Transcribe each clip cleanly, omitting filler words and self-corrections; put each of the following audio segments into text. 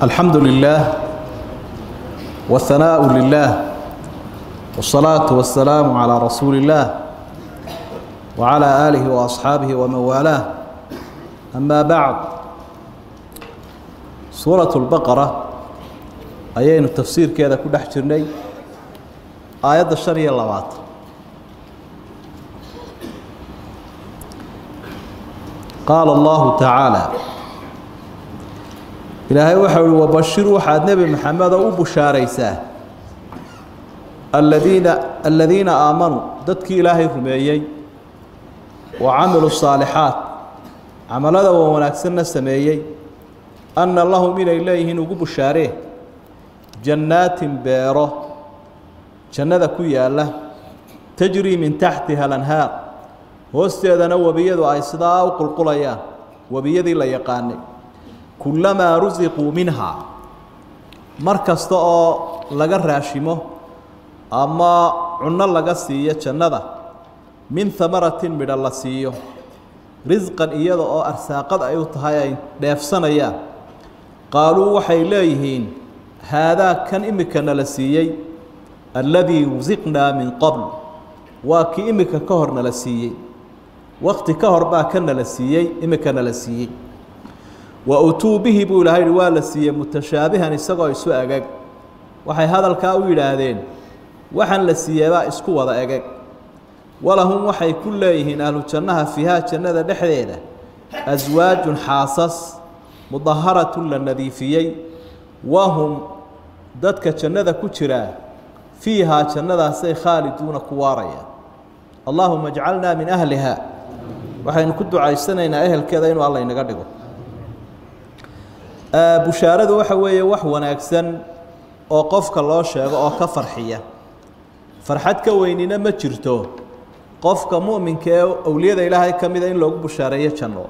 الحمد لله والثناء لله والصلاة والسلام على رسول الله وعلى آله وأصحابه ومن والاه. أما بعد، سورة البقرة أيين التفسير كذا كل حجرني آيات الشريعة اللوات. قال الله تعالى: إلهي وحول وبشر وحد نبي محمد وبشاريساه الذين آمنوا ضدك إلهي رميي وعملوا الصالحات عمل هذا ونكسرنا السميي أن الله من إليه نجوب الشارع جنات بيرة جنة كويا له تجري من تحتها الأنهار واستيذنا وبيد عيسدا وقلقليا وبيد لا يقاني كلما رزقوا منها مركز طاء لجر راشمه أما عنا لجسية جنة من ثمرة من الله سيه رزقا إياه أو أرساقد أيوتها نفسنا قالوا وحيليهن هذا كان إمكان لسيي الذي رزقنا من قبل وكي إمك كهرنا لسيي وقت كهر با كان لسيي إمكان لسيي وأتوا به بولا هاي والسيي متشابها نسقوا يسوء أجاج وحي هذا الكاوي هذين وحن لسيي با اسكو وضع أجاج ولهم وحي كليهن أهل جنها فيها جنة دحريدة أزواج حاصص مظهرة للنظيفيين وهم ذاتك جنة كترا فيها جنة سي خالدون كواريا اللهم اجعلنا من أهلها وحين كدوا عايشتنا إن أهل كذا إنه الله ينقدقه بشارة وحوية وحوانا أكسن وقفك الله شاق وكفرحية فرحتك ويننا ما جرتو قفك مؤمن كأولياء إلهي كمذا إن لو بشارية جنو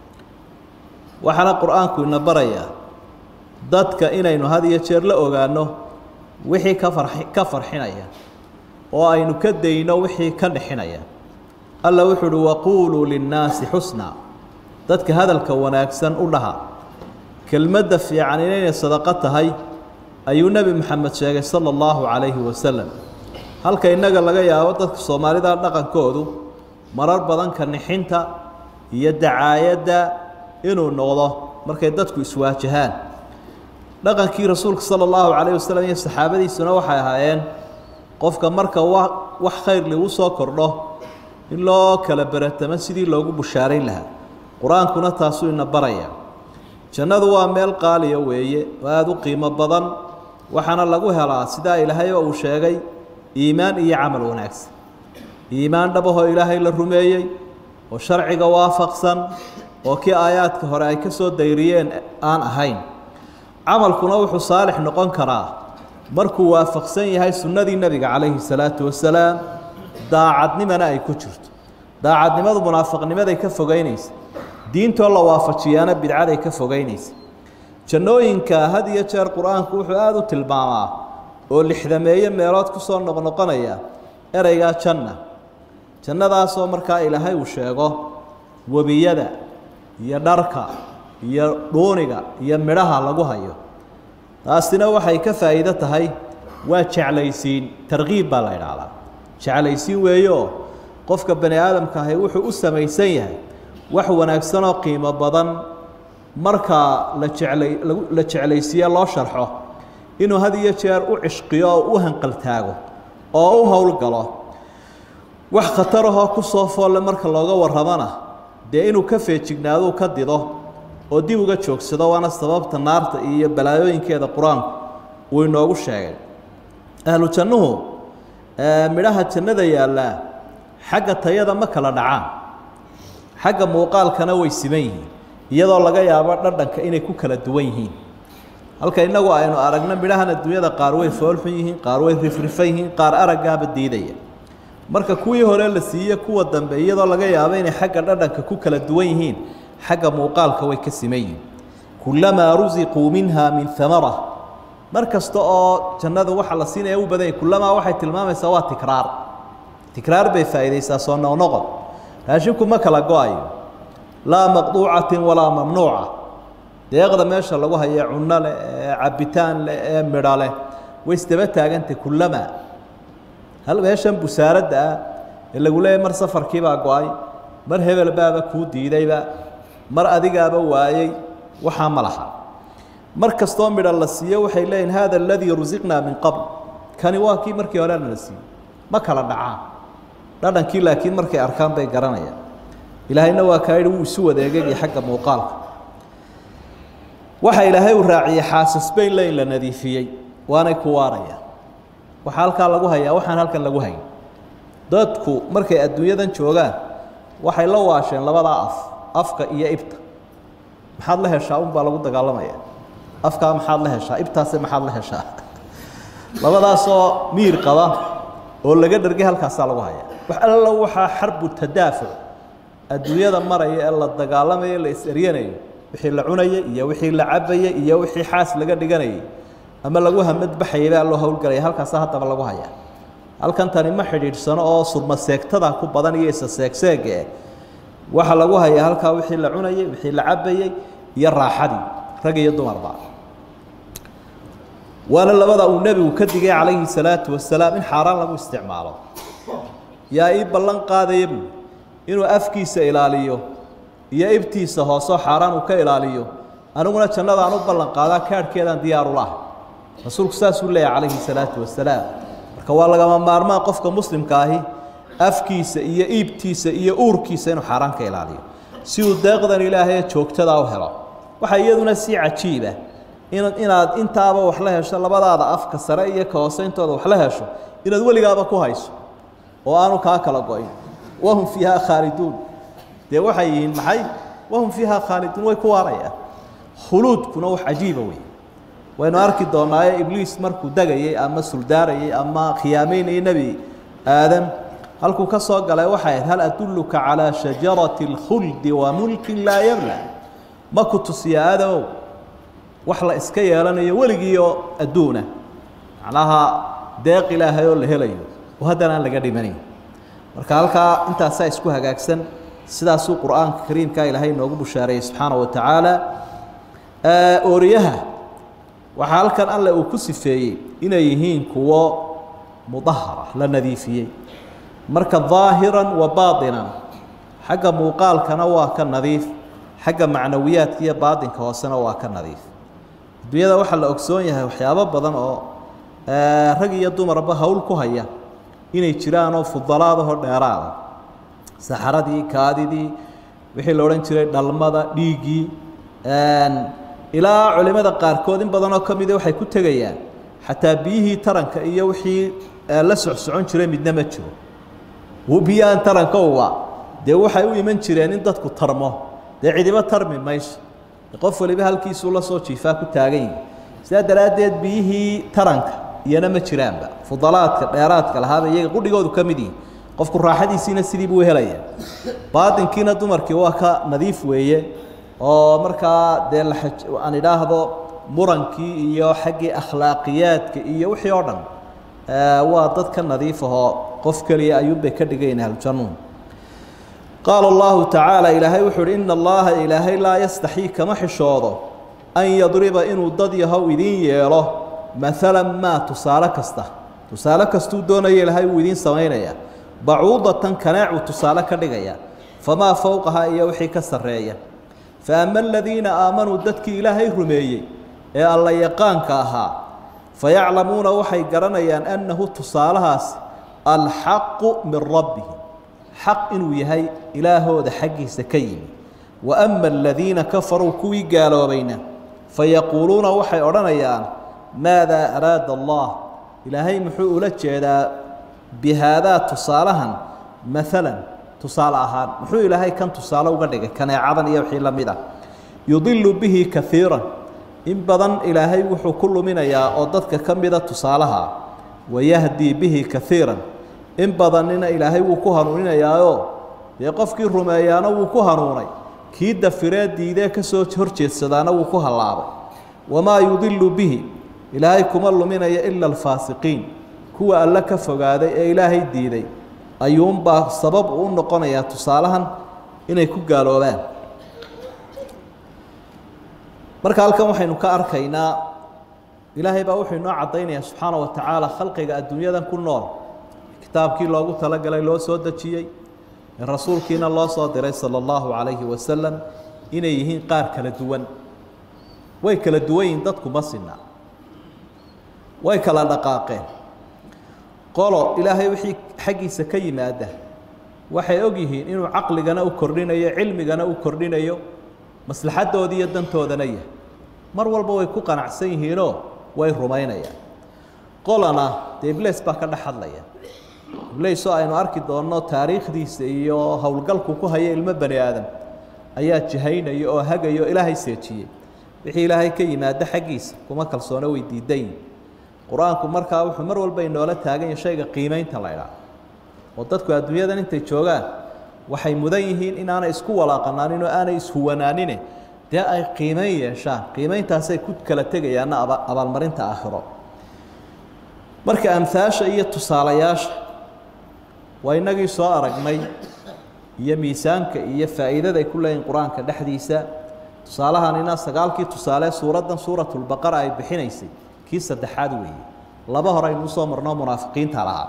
وحنا القرآن كنا بريا ضدك إنه هذه يشير لأوغانه وحي كفر حنايا وأين كدينا وحي كن حنايا الله وحده وقولوا للناس حسنا ضدك هذا الكون أكسن لها كلمة في عنين صدقتها هي أي النبي محمد صلى الله عليه وسلم هل كأنك لقيا وضدك الصومالي ذا نقن كودو مرار بدن كنحنتا يدعى يدا إنه النوضة مركي ضدك إسواجهان لقن كي رسولك صلى الله عليه وسلم الصحابة دي سنة وحيهايين قفك مركا وح خير لوصا كرله إلا كالبرة تمسدي لوجو بشارين لها قرآن كنا تاسو إن بريا جنة وامل قال يويه وهذا قيمة بدن وحنا لقوها لا سدا إلهي وشاقي إيمان إيه عمل ونعكس إيمان دبه إلهي للرميي وشرع وافقصا وكي آيات كهراء كسو ديريين آن أهين عمل كنوح صالح نقن كراه مركو وافقسن هاي سنة النبي عليه الصلاة والسلام داعدني من أي كترت داعدني ماذا منافقني ماذا يكفوجينيس دين الله وافتشيانا بدعاء يكفوجينيس جنوين كهدي يشار قرآن كوح هذا تلباما والحذمية ميرات كسر نقنيا أريجا جنة ذا صومر كا إلى هاي وشاقه وبيدا يدركا يرونيجا يمرها لجوهايو أصلنا وحي كفائدة هاي وشعليسين ترغيب بالعيال شعليسين ويو قفك بني آدم كهي وحو أسميسيه وحو نكسنا قيمة بدن مركا لشعليسية الله شرحه إنه هذه يشير وعشقيا وهنقلتاجه أو هولقله وح خطرها كصوف ولا مركا الله ورهمنا ده إنه كفي تجناده كديده ودي وجد شوك سدا وأنا استبابت النار تأيي بلايين كذا قرآن وينوغو الشاعر أهلو تنوه مراها تنذا يا الله حاجة تيادا ما كلا دعام حاجة موقال كانوا يسميه يدا الله جاي عبارة كأنه كوكلا دوينهين هل كأنه وأنا أرجنا مراها الدنيا ده قاروي فولفيهين قاروي رفرفيهين قار أرجع بالديدية مركا كوي هورال السية كوة دنبي يدا الله جاي عبارة حاجة دردن كوكلا دوينهين حاجة موقال كوي كسمين كلما رزقوا منها من ثمرة مركز طاء جنة وحلا سين يو بدأ كلما واحد المام سوا تكرار بفائدة ساسونا ونقط هاشمكم ما كلا قاي لا مقطوعة ولا ممنوعة deeqda meesha lagu hayo cunno leh cabitaan leh midho leh way isdaba taagantay kullama hal meeshan busaaradda ee lagu leeyahay mar safarkii baa go'ay mar hebel baaba kuu diidayba mar adigaaba waayay waxa ma laha mar kastoo midho la siiyo waxay leeyihiin hada alladii rusiqnaa min qabl kani waa kii markii hore la siiyey ma kala dhacaan dhadhankii laakiin markay arkaan bay garanayaan ilaahayna waa kaa yidhi wuu isu wadeegay xagga muuqaalka waxa ilaahay uu raaciyay xaasas bayn la in la nadiifiyey waanay ku waarayaan waxa halkaa lagu hayaa waxaan halkan lagu hayn dadku markay adduunyadan joogaan waxay la waasheen labadaa afka iyo ibta maxaad la heshaa un baa lagu dagaalamayaa afkaa maxaad la heshaa ibtaase maxaad la heshaa labadaasoo miir qaba oo laga dhargay halkaasaa lagu hayaa wax alla waxaa xarbu tadaafuc adduunyada maraya ee la dagaalamayo la is-eryanayo wixii la cunayay iyo wixii la cabayay iyo wixii xaas laga dhiganayay ama lagu hamad baxayay baa loo howlgalaya halkaasaa haddaba lagu hayaa halkan tani ma xidhiidhsano oo surma seegtada ku badan iyo isa seegseege waxa lagu hayaa halkaa wixii la cunayay wixii la cabayay iyo raaxadii rag iyo dumarba waana labada uu nebigu ka digay calayhi salaatu wasalaam in xaaraan lagu isticmaalo yaa ii ballan qaadaya buu inuu afkiisa ilaaliyo iyo ibtiisa hoosoo xaaraan uu ka ilaaliyo aniguna jannada aan u ballan qaadaa kaadhkeedaan diyaar u lahay rasuulku saasuu leeyahay calayhi salaatu wasalaam marka waa lagama maarmaan qofka muslimka ahi afkiisa iyo iibtiisa iyo uurkiisa inuu xaaraan ka ilaaliyo si uu deeqdan ilaahay joogtada u helo waxa iyaduna si cajiiba inaad intaaba wax la hesho labadaada afka sare iyo ka hoose intooda wax la hesho inaad weligaaba ku hayso oo aanu kaa kala go'in wahum fiiha khaaliduun dee waxay yihiin maxay wahum fiiha khaaliduun way ku waarayaan khuluudkuna wax cajiiba wey waynu arki doonaaye ibliis markuu degayay ama suldaarayay ama khiyaameynayay nebi aadam halkuu ka soo galay waxay ahayd hal adulluka calaa shajarati alkhuldi wa mulkin laa yabla ma ku tusiya aadamow wax la iska yeelanayo weligiioo adduuna macnaha deeq ilaahay oo la helayo oo haddana aan laga dhimanayn marka halkaa intaasaa isku hagaagsan sidaasuu qur'aanka kariimka ilaahay inoogu bushaareeyey subxaana wa tacaala ooriyaha waxaa halkan alle uu ku sifeeyey inay yihiin kuwo mudahara la nadiifiyey marka daahiran wa baatinan xagga muuqaalkana waa ka nadiif xagga macnawiyaadka iyo baatinka hoosena waa ka nadiif adduunyada waxaa la ogsoon yahay waxyaabo badan oo rag iyo dumarba hawl ku haya inay jiraanoo fudalaadahoo dheeraada saxaradii kaadidii wixii la odhan jiray dhalmada dhiiggii ilaa culimada qaarkood in badanoo ka mida waxay ku tegayaan xataa biyihii taranka iyo wixii la socsocon jiray midna ma jiro biyahan taranka uga dee waxay u iman jireen in dadku tarmo dee cidiba tarmi mayso qof waliba halkiisuu la soo jiifaa ku taagan yihi sidaa daraaddeed biyihii taranka iyana ma jiraanba fudalaadka dheeraadka lahaaba iyaga qudhigoodu ka mid yihin qofku raaxadiisiina sidii buu helaya baatinkiina dumarkii waa ka nadiif weeye oo markaa dee aan idhaahdo murankii iyo xaggii akhlaaqiyaadka iyo wixii oo dhan waa dad ka nadiif ahoo qof keliya ayuunbay ka dhigayn ahlujannuun qaala allahu tacaala ilaahay wuxuu uhi ina allaha ilaahay laa yastaxii kama xishoodo an yadriba inuu dad yahow idiin yeelo maalan maa tusaale kastuu doonaya ilaahay wuu idiin samaynaya bacuudatan kanaacuu tusaale ka dhigaya famaa fowqahaa iyo wixii ka sarreeya faama aladiina aamanuu dadkii ilaahay rumeeyey ee alla yaqaanka ahaa fayaclamuuna waxay garanayaan annahu tusaalahaasi alxaqu min rabbihi xaq inuu yahay ilaahooda xaggiisa ka yimi wa ama aladiina kafaruu kuwii gaaloobayna fayaquuluuna waxay odhanayaan maadaa araada allah ilaahay muxuu ula jeedaa bihaadaa tusaalahan maalan tusaale ahaan muxuu ilaahay kan tusaale uga dhigay kaneecadan iyo wixii la mid ah yudilu bihi kaiiran in badan ilaahay wuxuu ku luminayaa oo dadka ka mida tusaalaha wayahdii bihi kaiiran in badanina ilaahay wuu ku hanuuninayaayoo dee qofkii rumeeyaana wuu ku hanuunay kii dafiree diidee ka soo horjeedsadaana wuu ku hallaabay wamaa yudilu bihi ilaahay kuma luminaya ila alfaasiqiin kuwa alle ka fogaaday ee ilaahay diiday ayuunbaa sabab u noqonayaa tusaalahan inay ku gaaloobaan marka halkan waxaynu ka arkaynaa ilaahay baa wuxuu inoo caddaynaya subxaana wa tacaala khalqiga adduunyadan ku nool kitaabkii loogu talagalay loo soo dejiyey rasuulkiina loo soo diray sala allahu calayhi wasalam inay yihiin qaar kala duwan way kala duwan yihiin dadku ma sinna way kala dhaqaaqeen qolo ilaahay wixii xaggiisa ka yimaada waxay og yihiin inuu caqligana u kordhinayo cilmigana u kordhinayo maslaxadoodii iyo dantoodana yahay mar walba way ku qanacsan yihiinoo way rumaynayaan qolana dee iblis baa ka dhex hadlaya iblis oo aynu arki doonno taariikhdiisa iyo howlgalku ku haya ilmo bani aadam ayaa jihaynaya oo hagaya oo ilaahay seejiyey wixii ilaahay ka yimaada xaggiisa kuma kalsoona way diidayn qur-aanku markaa wuxuu mar walba inoola taagan yahay shayga qiimaynta la idhaa oo dadku adduunyadan intay joogaan waxay mudan yihiin inaanay isku walaaqanaanin oo aanay ishuwanaanine dee ay qiimayn yeeshaan qiimayntaasay ku kala tegayaanna abaalmarinta aakhiro marka amhaasha iyo tusaalayaasha waa inagii soo aragnay iyo miisaanka iyo faa'iidada ay ku leeyihin qur-aanka dhexdiisa tusaalahanina 9kii tusaale suuraddan suuratulbaqara ay bixinaysay kii saddexaad weeye laba hore aynu usoo marno munaafiqiinta lahaa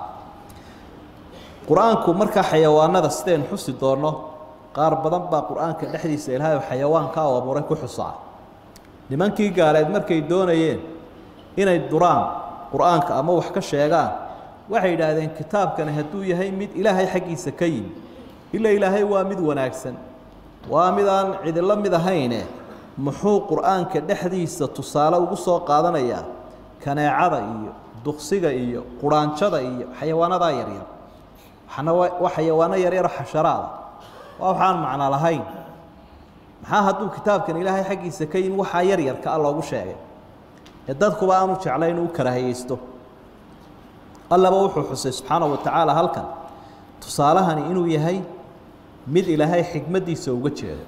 qur-aanku markaa xayawaanada sidaynu xusi doonno qaar badan baa qur-aanka dhexdiisa ilaahay xayawaanka u abuuray ku xusaa nimankii gaaleed markay doonayeen inay duraan qur-aanka ama wax ka sheegaan waxay yidhaahdeen kitaabkani hadduu yahay mid ilaahay xaggiisa ka yimi ila ilaahay waa mid wanaagsan waa mid aan cidila mid ahayne muxuu qur-aanka dhexdiisa tusaale ugu soo qaadanayaa kaneecada iyo duqsiga iyo quraanjada iyo xayawaanada yaryar waxana waa xayawaano yaryar xasharaada waa waxaan macno lahayn maxaa hadduu kitaabkan ilaahay xaggiisa ka yimi waxaa yaryarka ah loogu sheegay ee dadkuba aanu jeclayn uu karahayeysto allaba wuxuu xusay subxaanahu wa tacaala halkan tusaalahani inuu yahay mid ilaahay xikmaddiisa uga jeedo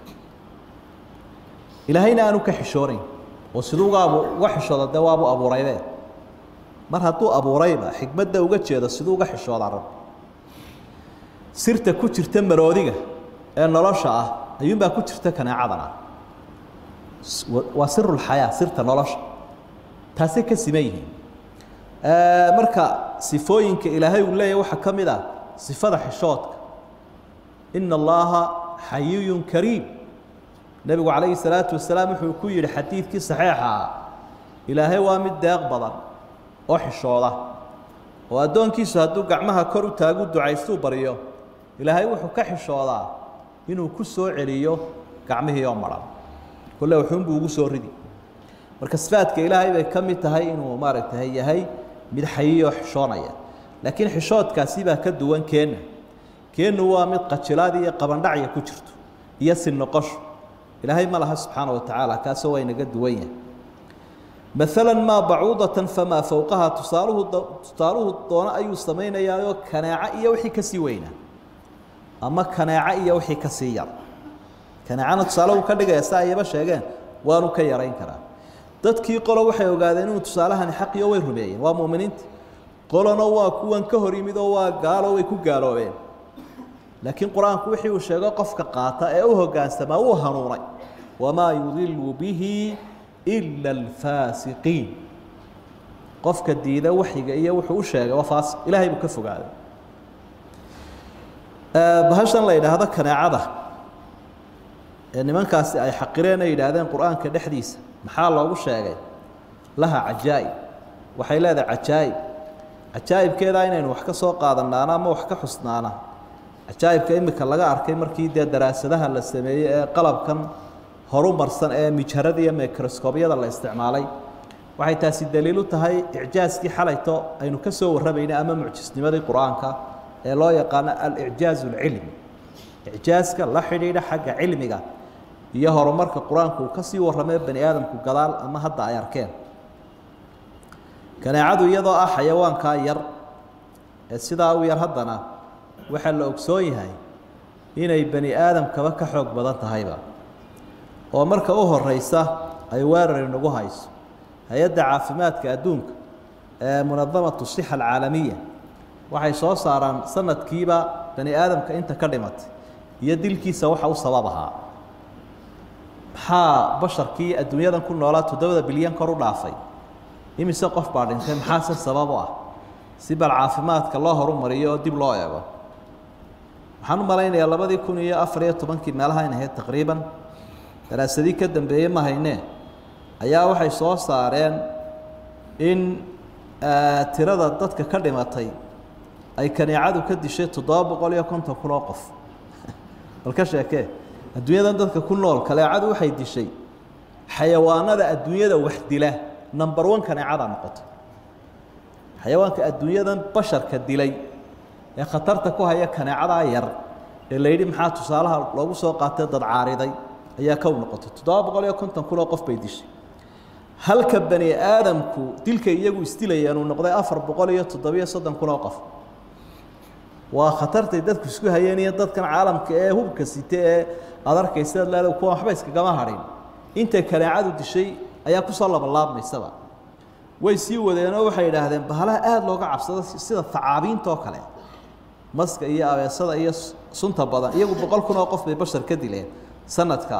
ilaahayna aanu ka xishoonayn oo siduu uga xishooda dee waabu abuuraydee mar hadduu abuurayba xikmadda uga jeedo siduu uga xishoodaa rab sirta ku jirta maroodiga ee nolosha ah ayuunbaa ku jirta kaneecadana waa sirulxayaa sirta nolosha taasay ka siman yihiin marka sifooyinka ilaahay uu leeyahay waxaa ka mid ah sifada xishoodka ina allaha xayiyun kariim nebigu calayhi salaatu wasalaam wuxuu ku yidhi xadiidkii saxiixa ah ilaahay waa mid deeq badan oo xishooda oo addoonkiisu hadduu gacmaha kor u taagu ducaystuu baryo ilaahay wuxuu ka xishoodaa inuu ku soo celiyo gacmihii oo maran kolle wuxuunbuu ugu soo ridi marka sifaadka ilaahay bay ka mid tahay inuu maaragtay yahay mid xayiyo xishoonaya laakiin xishoodkaasi baa ka duwan keennu waa mid qajilaad iyo qabandhacya ku jirto iyo si noqosho ilaahay ma laha subxaana wa tacaala kaasoo waa inaga duwan yahay مثلا ما بعوضة فما فوقها تصاله دون أي سمينا يا كناعة يوحي كسيوينا أما كناعة يوحي كسير كناعة تصاله كذا يساعي بشجعان وانو كيرين كرا تذكي قالوا وحي وقاعدين وتصالها نحق يوين ربيعين ومؤمنين قالوا نوا كون كهري مدوا قالوا ويكو قالوا وين لكن قرآن كوحي وشجع قفك قاطع أوه قاس ما هو هنوري وما يضل به إلا الفاسقين قفك الديدة وحيقة إياه وحوشة وفاسق إلهي بكفق هذا بهاشتان الله إذا هذا كان عادة يعني من كاس أي حقرين إلى هذا القرآن كالحديث محال الله وشة لها عجائب وحيل هذا عجائب كذا إنه وحكى سوق هذا أنا ما وحكى حسنانا عجائب كإمك الله أركي مركي دراسة لها السمية قلب كان horumarsan ee mijarada iyo microscope-yada la isticmaalay waxay taasi daliil u tahay icjaaskii xalayto aynu ka soo warabaynay ama mucjisnimadii quraanka ee loo yaqaan al-i'jaaz al-ilmi icjaaska la xidhiidha xagga cilmiga iyo horumarka quraanku ka sii waramay bani aadamku gadaal ama hadda ay arkeen kaneecadu iyadoo ah xayawaanka yar ee sidaa u yar haddana waxa la ogsoon yahay inay bani aadamkaba ka xoog badan tahayba oo marka u horeysa ay weerar inagu hayso hay'adda caafimaadka adduunka ee munadamatu sixa alcaalamiya waxay soo saaraan sanadkiiba bani aadamka inta ka dhimatay iyo dilkiisa waxa u sababaha maxaa basharkii adduunyadan ku noolaa 7 bilyan kor u dhaafay imise qof baa dhintay maxaa sabab u ah si bal caafimaadka loo horumariyo oo dib loo eego waxaan u malaynayaa 2014 meelaha in ahayd taqriiban daraasadii ka dambeeyay ma haynee ayaa waxay soo saareen in tirada dadka ka dhimatay ay kaneecadu ka dishay 750 kun oo qof bal ka sheekee adduunyadan dadka ku nool kaneecadu waxay dishay xayawaanada adduunyada wax dila number 1 kaneecada noqotay xayawaanka adduunyadan basharka dilay ee khatarta ku haya kaneecada yar ee leeydi maxaa tusaalaha loogu soo qaatay dad caariday ayaa ka noqotay 750 kun oo qof bay dishay halka bani aadamku dilka iyagu istilayaan uu noqday 437 kun oo qof waa khatartay dadku isku hayeen iyo dadkan caalamka ee hubka sitay ee adarkaysa leedahay kuwa waxba iskaga harin inta kaneecadu dishay ayaa ku soo laabmaysaba way sii wadeen oo waxay yiraahdeen bahalaha aad looga cabsado sida tacaabiinta oo kale maska iyo abeesada iyo sunta badan iyagu 100 kun oo qof bay bashar ka dileen sanadka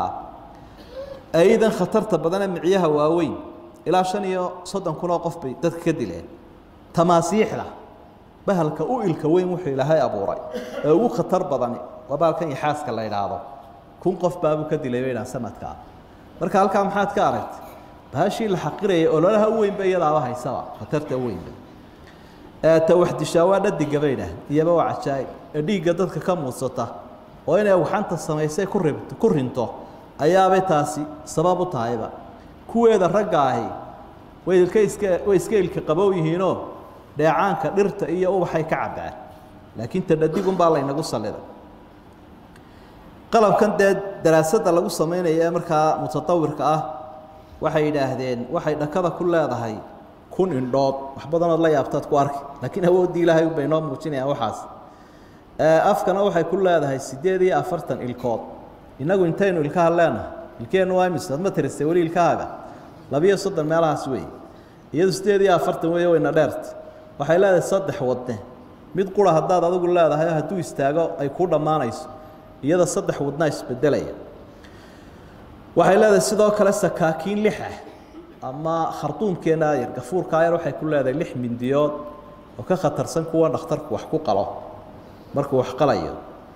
aydan khatarta badan ee miciyaha waaweyn ilaa 35 kun oo qof bay dadka ka dileen tamaasiixda bahalka u ilka weyn wuxuu ilaahay abuuray ee ugu khatar badan waa baalkan yaxaaska la yiraahdo kun qof baabu ka dilay weeyna sanadka marka halka maxaad ka aragtay baashii la xaqirayay oo lalaha weyn bay iyadaaba haysaba khatarta weyn ta waxdi shawaada digabayna iyaba waa cajaay dhiiga dadka ka muudsata oo inay waxanta sameysay ku rinto ayaabay taasi sabab u tahayba kuweeda ragaahi way iska ilka qabow yihiinoo dheecaanka dhirta iyo ubaxay ka cabaan laakiin tadadigun baa la inagu saliday qalabkan daraasada lagu sameeyay markaa mutatawirka ah waxay yiraahdeen waxay dhakada ku leedahay kun indhood wax badan oo la yaabtaad ku arki laakiin awoodii ilaahay u baynoo muujinayaan waxaas afkana waxay ku leedahay 48 ilkood inagu intaynu ilkaha leenahay ilkeenu waa imisa ma tirisay wali ilkaaga 230 meelahaas weey iyadu 48 weey wayna dheert waxay leedahay 3 wadne mid qura hadaad adigu leedahay haduu istaago ay ku dhamaanayso iyada 3 wadna isbedelaya waxay leedahay sidoo kale sakaakiin lix ah ama khartuumkeena yar gafuurka yar waxay ku leedahay 6 mindiyood oo ka khatarsan kuwa dhakhtarku wax ku qalo markuu wax qalayo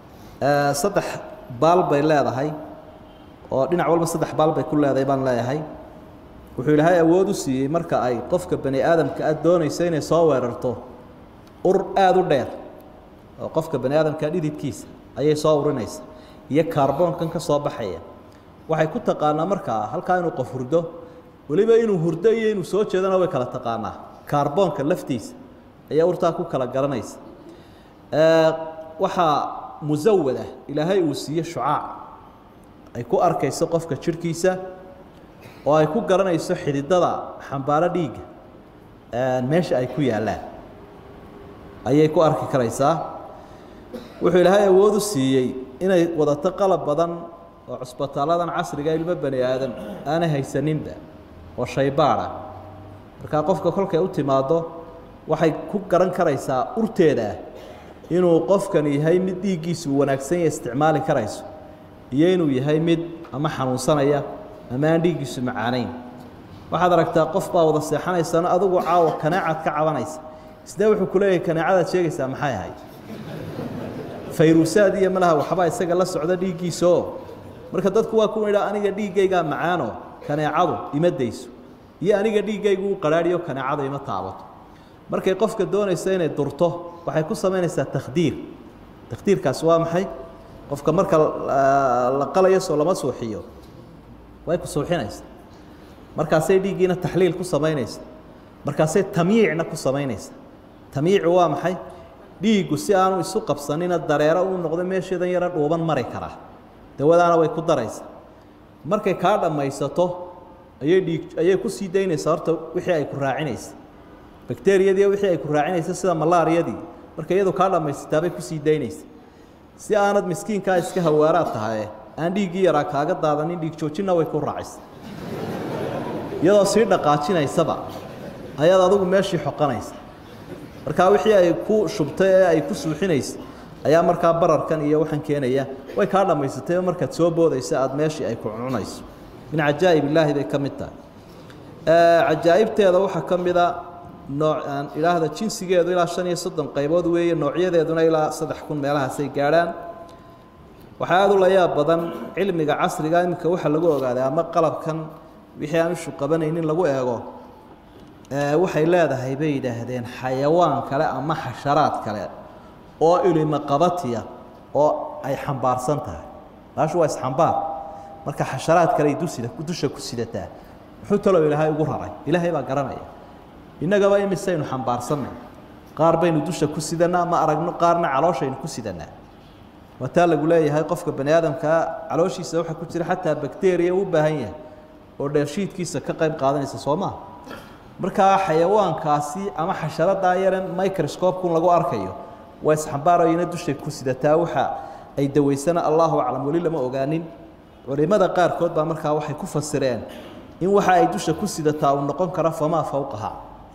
3 baal bay leedahay oo dhinac walba 3 baal bay ku leedahay baan leeyahay wuxuu ilaahay awood u siiyay marka ay qofka bani aadamka doonayso inay soo weerarto ur aad u dheer oo qofka bani aadamka dhididkiisa ayay soo urinaysa iyo kaarboonkan ka soo baxaya waxay ku taqaanaa marka halka inuu qof hurdo waliba inuu hurdo iyo inuu soo jeedana way kala taqaanaa kaarboonka laftiisa ayaa urtaa ku kala garanaysa waxa muzawwada ilaahay uu siiyo shucaac ay ku arkayso qofka jirkiisa oo ay ku garanayso xididada xambaara dhiiga meesha ay ku yaalaan ayay ku arki karaysaa wuxuu ilaahay awood u siiyay inay wadato qalab badan oo cusbitaaladan casriga ilmo bani aadam aan haysaninba oo shaybaara marka qofka kolkay u timaado waxay ku garan karaysaa urteeda inuu qofkan yahay mid dhiigiisu wanaagsan yahay isticmaali karayso iyo inuu yahay mid ama xanuunsanaya ama aan dhiigiisu macaanayn waxaad aragtaa qof baa wada seexanaysa adigu caawa kanaacad ka cabanaysa isna wuxuu ku leeyahay kanaacada sheegaysa maxay ahayd fayruusaad iyo malaha waxba isaga la socda dhiigiisa marka dadku waa ku yiraahdaa aniga dhiigayga macaano kanaacadu ima deyso iyo aniga dhiigaygu qaraariyo kanaacadu ima taabato markay qofka doonaysa inay durto waxay ku sameynaysaa takhdiirkaas waa maxay qofka marka la qalayo soo lama suuxiyo way ku suuxinaysaa markaasay dhiigiina taxliil ku sameynaysaa markaasay tamyiicna ku sameynaysaa tamyiicu waa maxay dhiigu si aanu isu qabsanina dareero uu noqdo meesheedan yara dhuuban mari kara dawadaana way ku daraysaa markay ka dhamaysato ayay ku sii daynaysaa horta wixii ay ku raacinaysaa bakteeriyadii wixii ay ku raacinaysaa sida malaariyadii marka iyadu ka dhamaysataa bay ku sii daynaysaa si aanad miskiinka iska hawaaraad tahay aan dhiigii yaraa kaaga daadanin dhiig joojina way ku raacaysaa iyadoo sii dhaqaajinaysaba ayaad adigu meeshii xoqanaysaa marka wixii ay ku shubtay ee ay ku suuxinaysaa ayaa markaa bararkan iyo waxan keenaya way ka dhamaysatay markaad soo boodaysa aad meeshii ay ku cunayso min cajaa'ib illaahi bay ka mid tahay cajaa'ibteeda waxaa ka mida noocan ilaahda jinsigeedu ilaa 35 qaybood weeye noocyadeeduna ilaa 3000 meelahaasay gaadhaan waxaa aad u la yaab badan cilmiga casriga imika waxa lagu ogaaday ama qalabkan wixii aan ishu qabanaynin lagu eego waxay leedahay bay yidhaahdeen xayawaan kale ama xasharaad kale oo ilma qabatiya oo ay xambaarsan tahay baashu waa isxambaar marka xasharaad kale ay dusha ku sidataa wuxuu talo ilaahay ugu raray ilaahay baa garanaya innagaba imisaynu xambaarsanay qaar baynu dusha ku sidanaa ma aragno qaarna calooshaynu ku sidanaa wataa lagu leeyahay qofka bani aadamka calooshiisa waxa ku jira xataa bacteria u baahan yahay oo dheefshiidkiisa ka qayb qaadanaysa Soomaa marka xayawaankaasi ama xasharada yaran microscope lagu arkayo way isxambaarayna dusha ku sidataa waxa ay daweysana Allahu a'lam wali lama ogaanin culimada qaar kood baa marka waxay ku fasireen in waxa ay dusha ku sidataa uu noqon karo fama fawqaha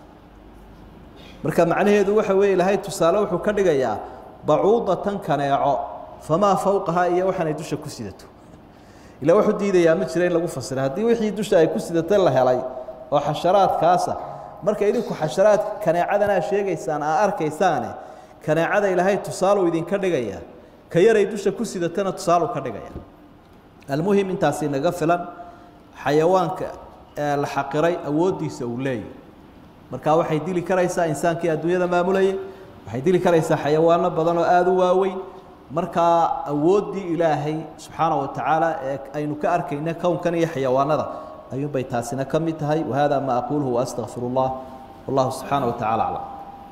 marka macnaheedu waxa weey ilaahay tusaale wuxuu ka dhigayaa bacuudatan kaneeco fama fawqaha iyo waxa ay dusha ku sidato ila wuxuu diidayaa ma jireen lagu fasiro hadii wixii dusha ay ku sidatay la helay oo xasharaad kaasa marka idinku xasharaad kaneecadana sheegaysaan arkaysaan kaneecada ilaahay tusaale idin ka dhigaya ka yaray dusha ku sidatana tusaale ka dhigaya almuhim intaasi naga filan xayawaanka la xaqiray awoodiisa uu leeyahay marka waxay dili karaysaa insaankii adduunyada maamulayay waxay dili karaysaa xayawaano badan oo aad u waaweyn marka awoodii ilaahay subhanahu wa ta'ala aynu ka arkayna kownkan iyo xayawaanada ayuu bay taasina kamid tahay wahada ma aquluhu wa astaghfirullah wallahu subhanahu wa ta'ala a'lam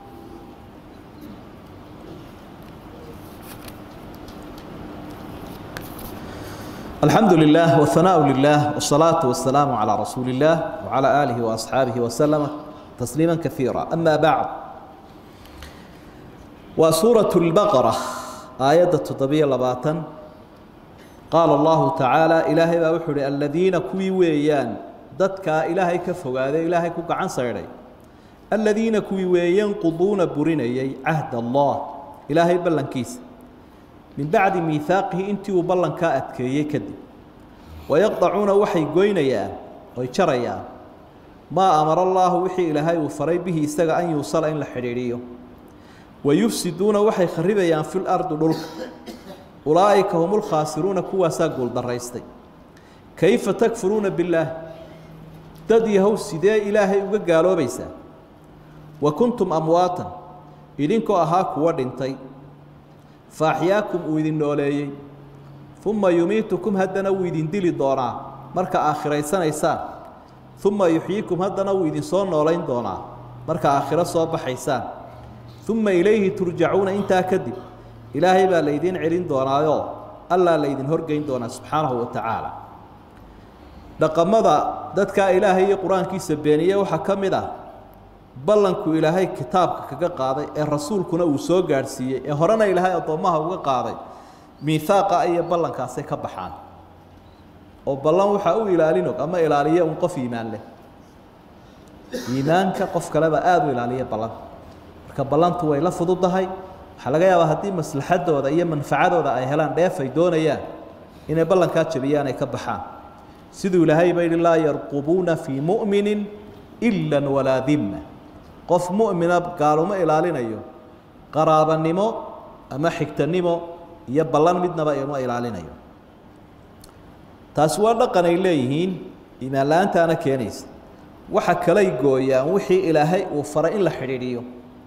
الحمد لله والثناء لله والصلاة والسلام على رسول الله وعلى آله وأصحابه وسلم تسليما كثيرا أما بعد وسورة البقرة آية التطبيع لباطن قال الله تعالى إلهي بأوحر الذين كوي ويان ضدك إلهي كفوا هذا إلهي كوك عن صيري الذين كوي ويان قضون بريني عهد الله إلهي بلنكيس من بعد ميثاقه انت وبلن كاتك يكدي ويقطعون وحي قوينيا ويشريا ما أمر الله وحي إلهي وفري به استغى أن يوصل إلى الحريرية ويفسدون وحي خربيا في الأرض دلك أولئك هم الخاسرون كوا ساقول دريستي كيف تكفرون بالله تديه السداء إلهي وقالوا بيسا وكنتم أمواتا إذنكو أهاك ودنتي فأحياكم ويدين نولي ثم يميتكم هدنا ويدين دلي دونا مركا آخرين سنة إيسان ثم يحييكم هدنا ويدين صون نولين دونا مركا آخرة صوب حيسان ثم إليه ترجعون إنتا كذب إلهي با ليدين عرين دونا يو ألا ليدين هرقين دونا سبحانه وتعالى لقد مضى دادك إلهي قرآن كي سبينية وحكم ده ballanku ilaahay kitaabka kaga qaaday ee rasuulkuna uu soo gaarsiiyay ee horena ilaahay adoomaha uga qaaday miithaaqa ay ballankaas ka baxaan oo ballan waxa uu ilaalino ama ilaaliyo un qof iimaan leh iimaanka qof kale ba aad u ilaaliyo ballan marka ballantu way la fududahay waxa laga yaabaa hadii maslaxadooda iyo manfaacadooda ay helaan dheefay doonayaan inay ballanka jabiyaan ay ka baxaan sidoo ilaahay bay la yarqubuna fi mu'minin illa wala dhimma qof mu'mina qaaluma ilaalinayo qaraabanimo ama xigtanimo iyo ballan midnaba ay ilaalinayo taas waa dhaqan ay leeyihiin iimaan laantaana keenaysa waxa kale ay gooyaan wixii ilaahay uu faray in la xiriiriyo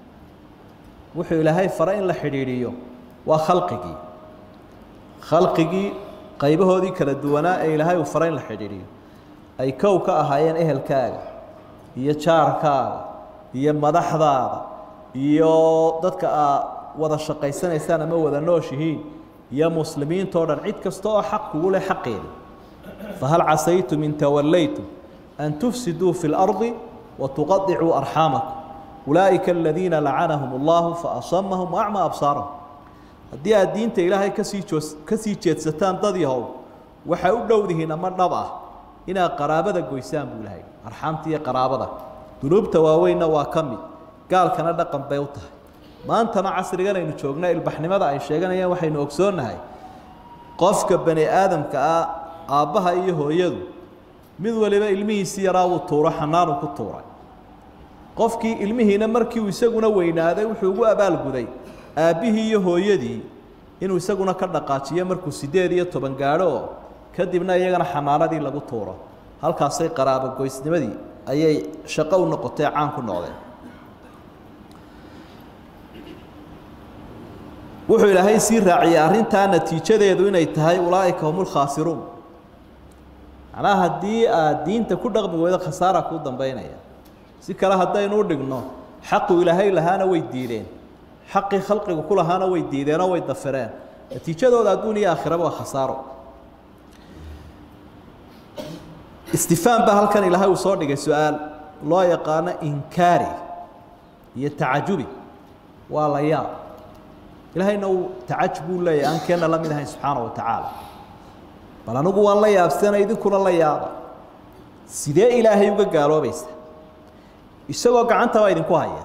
wixii ilaahay faray in la xiriiriyo waa khalqigi qaybahoodii kala duwanaa ee ilaahay uu faray in la xiriiriyo ay kow ka ahaayeen ehelkaaga iyo jaarkaaga iyo madaxdaada iyo dadka wada shaqaysanaysaan ama wada nooshihiin iyo muslimiinta oo dhan cid kasta oo xaq ugu leh xaqeeda fahal casaytum in tawallaytum an tufsidu fil ardi wa tuqaddi'u arhamakum ulaa'ika alladhina la'anahum Allah fa asammahum wa a'ma absarahum hadii aad diinta ilaahay ka sii jeedsataan dad yahow waxa u dhowdihiin ama dhab ah ina qaraabada goysaan buu lahay arxamtiya qaraabada dunuubta waaweyna waa kamid gaalkana dhaqan bay u tahay maantana casrigan aynu joognaa ilbaxnimada ay sheeganayaan waxaynu ogsoonahay qofka bani aadamka aabbaha iyo hooyadu mid waliba ilmihiisii yaraa uu tuuro xanaanu ku tuuray qofkii ilmihiina markii uu isaguna weynaaday wuxuu ugu abaalguday aabbihii iyo hooyadii inuu isaguna ka dhaqaajiyo markuu 18 gaadho kadibna iyagana xanaanadii lagu tuuro halkaasay qaraabo goysnimadii ayay shaqo u noqotay caan ku noqdeen wuxuu ilaahay sii raaciyay arrintaa natiijadeedu inay tahay ulaaika humul khaasiruun macnaha haddii aad diinta ku dhaqmi weydo khasaara kuu dambaynaya si kale haddaynu u dhigno xaqu ilaahay lahaana way diideen xaqii khalqigu ku lahaana way diideen oo way dafireen natiijadooda adduun iyo aakhiraba waa khasaaro istifaan baa halkan ilaahay uu soo dhigay su-aal loo yaqaano inkaari iyo tacajubi waa la yaab ilaahayna uu tacajub uu leeyahay aan keena la mid ahayn subxaana wa tacaala bal anigu waan la yaabsanay idinkuna la yaaba sidee ilaahay uga gaaloobaysa isagoo gacanta baa idinku haya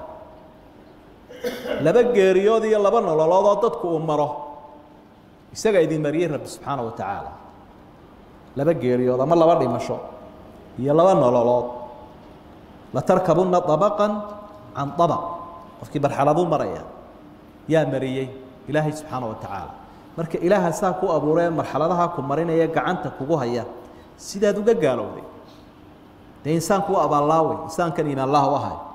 laba geeriyood iyo laba nololood oo dadku uu maro isaga idin mariyay rabbi subxaana wa tacaala laba geeriyood ama laba dhimasho iyo laba nololood la tarkabunna dabaqan can dabaq qofkii barxaladuu maraya yaa mariyey ilaahay subxaana wa tacaala marka ilaaha saa ku abuureen marxaladaha ku marinaya gacanta kugu haya sidaad uga gaalowday dee insaanku waa abaalaawey insaankan iimaan laha u ahay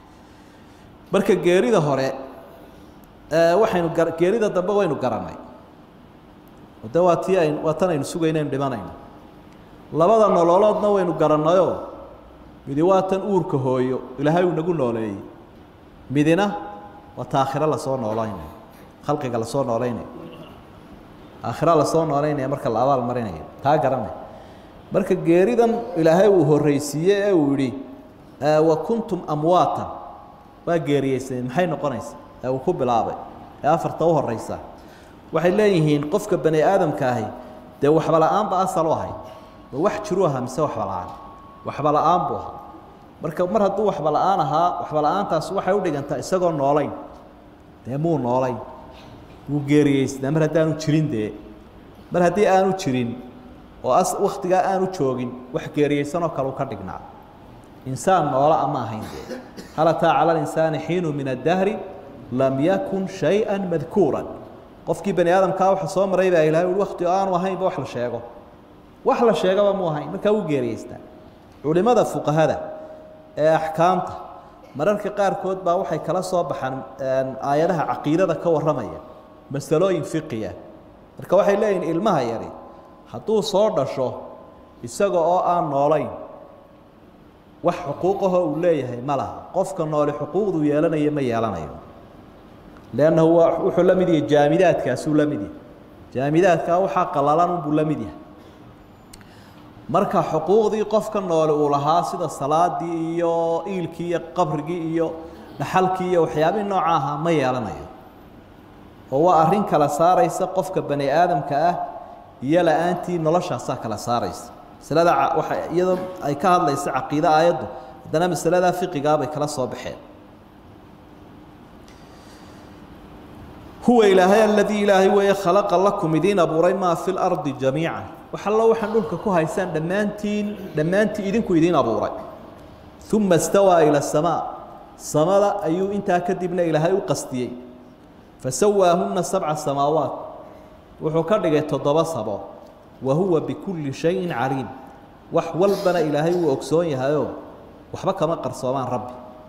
marka geerida hore waxaynu geerida dambe waynu garanay wada waa tan aynu sugaynaynu dhimanayno labada nololoodna waynu garannayoo midi waa tan uurka hooyo ilaahay uu nagu nooleeyey midina waa ta aakhiro lasoo noolaynayo khalqiga lasoo noolaynayo aakhira lasoo noolaynaya marka la abaal marinayo taa garanay marka geeridan ilaahay uu horreysiiyey ee uu yidhi wa kuntum amwaatan waa geeriyeyseen maxay noqonaysaa ee uu ku bilaabay ee afarta u horreysa waxay leeyihiin qofka bani aadamka ahi dee waxba la-aanba asal u ahay ma wax jiru ahaa mise waxba la-aan waxba la-aan buu ahaa marka mar hadduu waxba la-aan ahaa waxba la-aantaas waxay u dhigantaa isagoo noolayn dee muu noolayn wuu geeriyeysnaa mar haddaanu jirin dee mar haddii aanu jirin oo waktigaa aanu joogin wax geeriyeysanoo kale u ka dhignaa insaan noola ama ahayn dee hal ataa cala alinsaani xiinu min addahri lam yakun shay-an madkuuran qofkii bani aadamkaa waxa soo maray baa ilahay ui wakti oo aanu ahaynba wax la sheego wax la sheegaba mu ahayn markaa wuu geeriyeystaa culimada fuqahada ee axkaamta mararka qaarkood baa waxay kala soo baxaan aayadaha caqiidada ka warramaya masalooyin fiqiya marka waxay leeyihin ilmaha yari hadduu soo dhasho isaga oo aan noolayn wax xuquuqahoo uu leeyahay ma laha qofka nooli xuquuqduu yeelanayo ma yeelanayo leannahu wuxuu la mid yahay jaamidaadkaasuu la mid yahay jaamidaadkaa waxaa qalalan unbuu la mid yahay marka xuquuqdii qofka noole uu lahaa sida salaadii iyo iilkii iyo qabrigii iyo dhaxalkii iyo waxyaabihii nooca ahaa ma yeelanayo oo waa arrin kala saaraysa qofka bani aadamka ah iyo la-aantii noloshaasaa kala saaraysa masalada waxa iyadoo ay ka hadlaysa caqiide aayaddu haddana masaladaa fiqigaa bay kala soo baxeen huwa ilaahay aladii ilaahay weeye khalaqa lakum idiin abuuray maa fi lardi jamiica wax allo waxaan dhulka ku haysaan dhammaantii idinku idiin abuuray uma istawaa ila asamaa samada ayuu intaa kadibna ilaahay u qastiyey fasawaahunna 7 samaawaat wuxuu ka dhigay 7 sabo wa huwa bikulli shayin caliim wax walbana ilaahay uu ogsoon yahayoo waxba kama qarsoomaan rabbi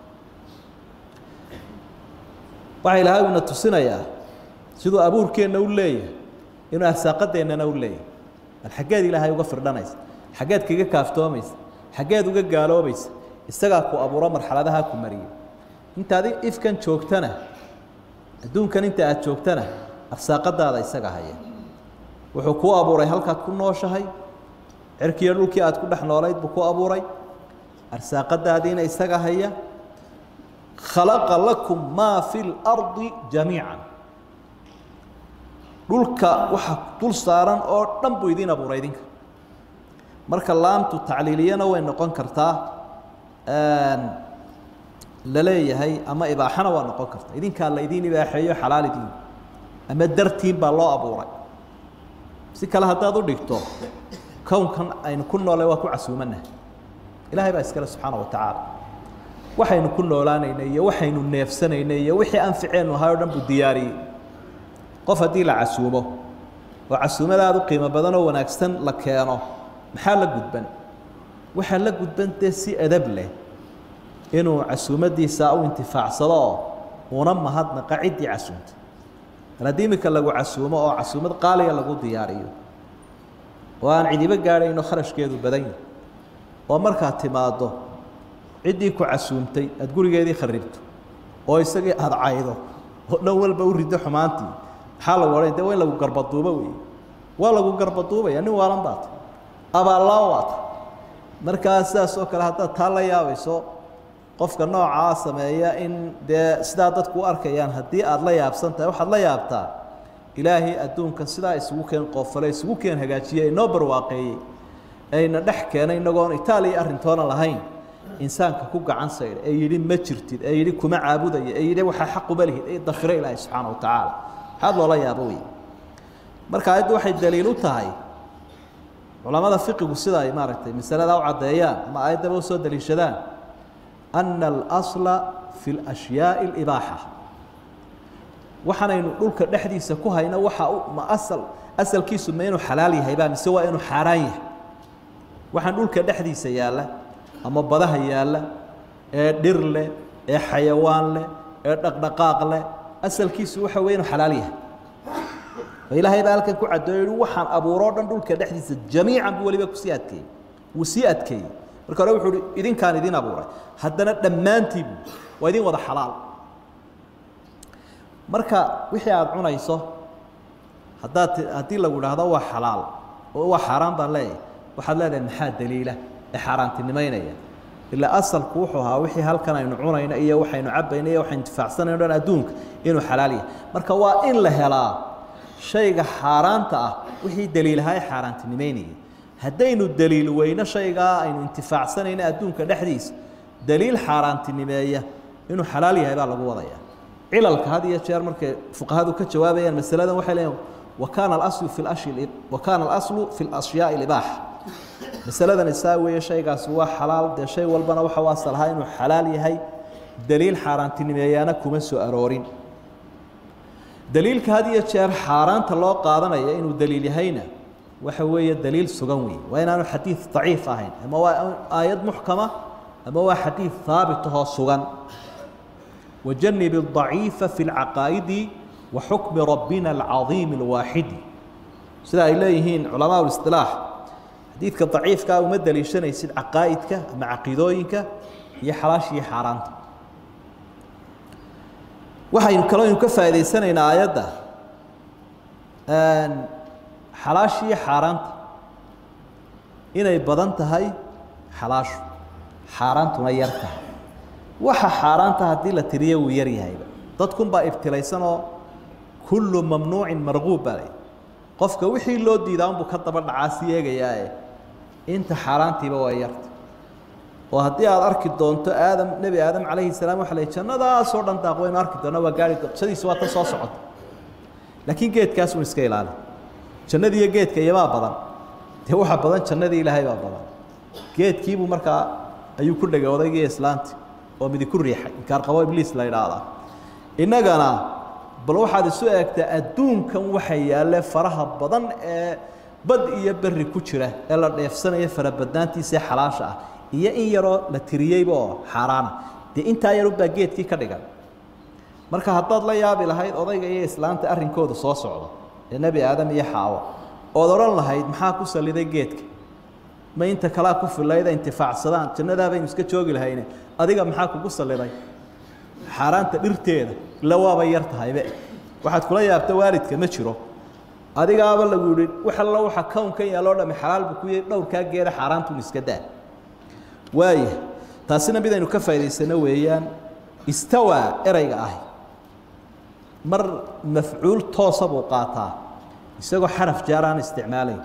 waxa ilaahay una tusinayaa siduu abuurkeenna u leeyahay inuu arsaaqadeennana u leeyahay bal xaggeed ilaahay uga firdhanaysa xaggeed kaga kaaftoomaysa xaggeed uga gaaloobaysa isagaa ku abuuro marxaladaha ku mariyay intaad ifkan joogtana adduunkan inta aad joogtana arsaaqadaada isaga haya wuxuu ku abuuray halkaad ku nooshahay cirkiyo dhulkii aad ku dhex noolayd buu ku abuuray arsaaqadaadiina isaga haya khalaqa lakum maa fi lardi jamiican dhulka waxa dul saaran oo dhan buu idiin abuuray idinka marka laamtu tacliiliyana way noqon kartaa la leeyahay ama ibaaxana waa noqon karta idinkaa la idiin ibaaxeeyo xalaal idiin ama dartiin baa loo abuuray si kale haddaad u dhigto كون كان أين كنا ولا واقع عسومنا إلهي بأسكال سبحانه وتعالى وحين كنا ولا نينيا وحين النفسنا نينيا وحي أنفعين وهذا بالدياري قف دي لعسومه وعسومه لا قيمة بدنه ونكستن لكانه محل جدبن وحل جدبن تسي أدب له إنه عسومة دي ساو انتفاع صلاة ونما هذا قاعد عسومت رديمك لو عسومة أو عسومة قالية لو دياري وأنا عندي بقى إنه خرج كذا بدين ومركات تماده عندي كعسومتي تقول جاي خربته أو يسقي هذا عايده لو البورد حمانتي حال ورين ده وين لو قربطوبة ولا لو قربطوبة يعني ولا نبات أبا الله وات مركز أساس كله هذا تلا يا ويسو قف كنا عاصمة يا إن ده سدادت كو أركيان هدي الله يابسنته وحد الله يابتا إلهي أدون كان سدا يسوكين قفله يسوكين هجاتيه نبر واقعي أين ضحك أنا نقول إيطالي أرنتونا لهين إنسان كوجا عن سير أيدي ما تشرتيد أيدي كم عابود أيدي وحق بله أي دخل إلهي سبحانه وتعالى هذا والله يا أبوي مركز واحد دليل تاعي علماء الفقه والسدا إمارتي مثلا لو عديان ما أيده بوصل دليل شدان أن الأصل في الأشياء الإباحة وحنا نقول كدحدي سكوها إنه ما أصل كيس ما إنه حلالي هيبان سواء إنه حرامي وحنا نقول كدحدي سيالة أما بدها يالة درله حيوان له دقدقاق له أصل كيس وحوينه حلاليه فإلهي بالك كو عدوين وحن أبو رودن نقول كدحدي جميعا بولي بكسياتكي وسياتكي marka hore wuxuu idinkaan idin abuuray haddana dhammaantiibu waa idin wada xalaal marka wixii aad cunayso haddii lagu yiraahdo waa xalaal oo waa xaraan baan leeyahay waxaad leedahay maxaa daliila ee xaaraantinimeynaya ilaa asalku wuxuu ahaa wixii halkan aynu cunayna iyo waxaynu cabayna iyo waxaynu intifaacsanayno dhan adduunka inuu xalaal yahay marka waa in la helaa shayga xaaraanta ah wixii daliilaha xaaraantinimeynaya هدينو الدليل وين شيء إنه انتفاع سنة إن أدونك الحديث دليل حارانتنمية إنه حلال يهبال الله وضيع علل هذه يشير مرك فقهاء كجوابه يعني مسألة وحلهم وكان الأصل في الأشياء الإباحة مسألة نساوي شيء سواء حلال ده شيء والبنا وحواصل هاي إنه حلال هي دليل حارانتنمية أنا كمسو أرورين دليل هذه يشير حارانت الله قاضنا إنه دليل هينا وحوي الدليل سجوي وين أنا حديث ضعيف أهين أما هو آيات محكمة أما هو حديث ثابت هو سجن وجنب الضعيف في العقائد وحكم ربنا العظيم الواحد سلا إليهين علماء الاصطلاح حديث كضعيف كا ومد ليشنا يصير عقائدك مع عقيدوينك يحراش يحرام وحين كلام يكفى إذا سنة إن آياته أن حلاشي حارانت إنay badan tahay xalaashu xaaraantuna yar tahay waxa xaaraanta hadii la tiriyo uu yar yahay dadkun baa ibtilaysanoo kullu mamnuucin marghuub baa qofka wixii loo diidaa uu ka daba dhacaasi eegayaa inta xaaraantiiba waa yarta oo hadii aad arki doonto nabi aadam calayhi salaam waxa la jannadaas oo dhan daaqoyn arki doona waa gaari doonadiisa waa tan soo socota laakiin geedkaas uu iska ilaali jannadii geedka yamaa badan dee waxa badan jannadii ilaahay baa badan geedkiibu markaa ayuu ku dhagay odaygii islaanti oo mid ku riixay inkaar qabo ibliis la yiraahdo inagana bal waxaad isu eegtaa adduunkan waxa yaale faraha badan ee bad iyo berri ku jira ee la dheefsanayo farabadnaantiisa xalaasha ah iyo in yaro la tiriyayba xaraana dee inta yar baa geedkii ka dhigan marka haddaad la yaabi lahayd odayga iyo islaanta arrinkooda soo socdo النبي آدم يحاول أدرون لهيد محاكو سليده جيتك ما أنت كلاكو في الله إذا انتفاع صدان كنا ده بين مسكت شوقي لهينه أديك محاكو قصة لهاي حرام تبرتين لو غيرت هاي بقى واحد كلا يابت وارد كمشرو أديك قبل يقول وحلا لو حكون كي يلورنا من حلال بكوي لو كان غير حرام تمسكت ده وايه تاسنا بدنا نكفي السنويان استوى إرجع مر مفعول توصب وقاطع يسوي حرف جاران استعمالي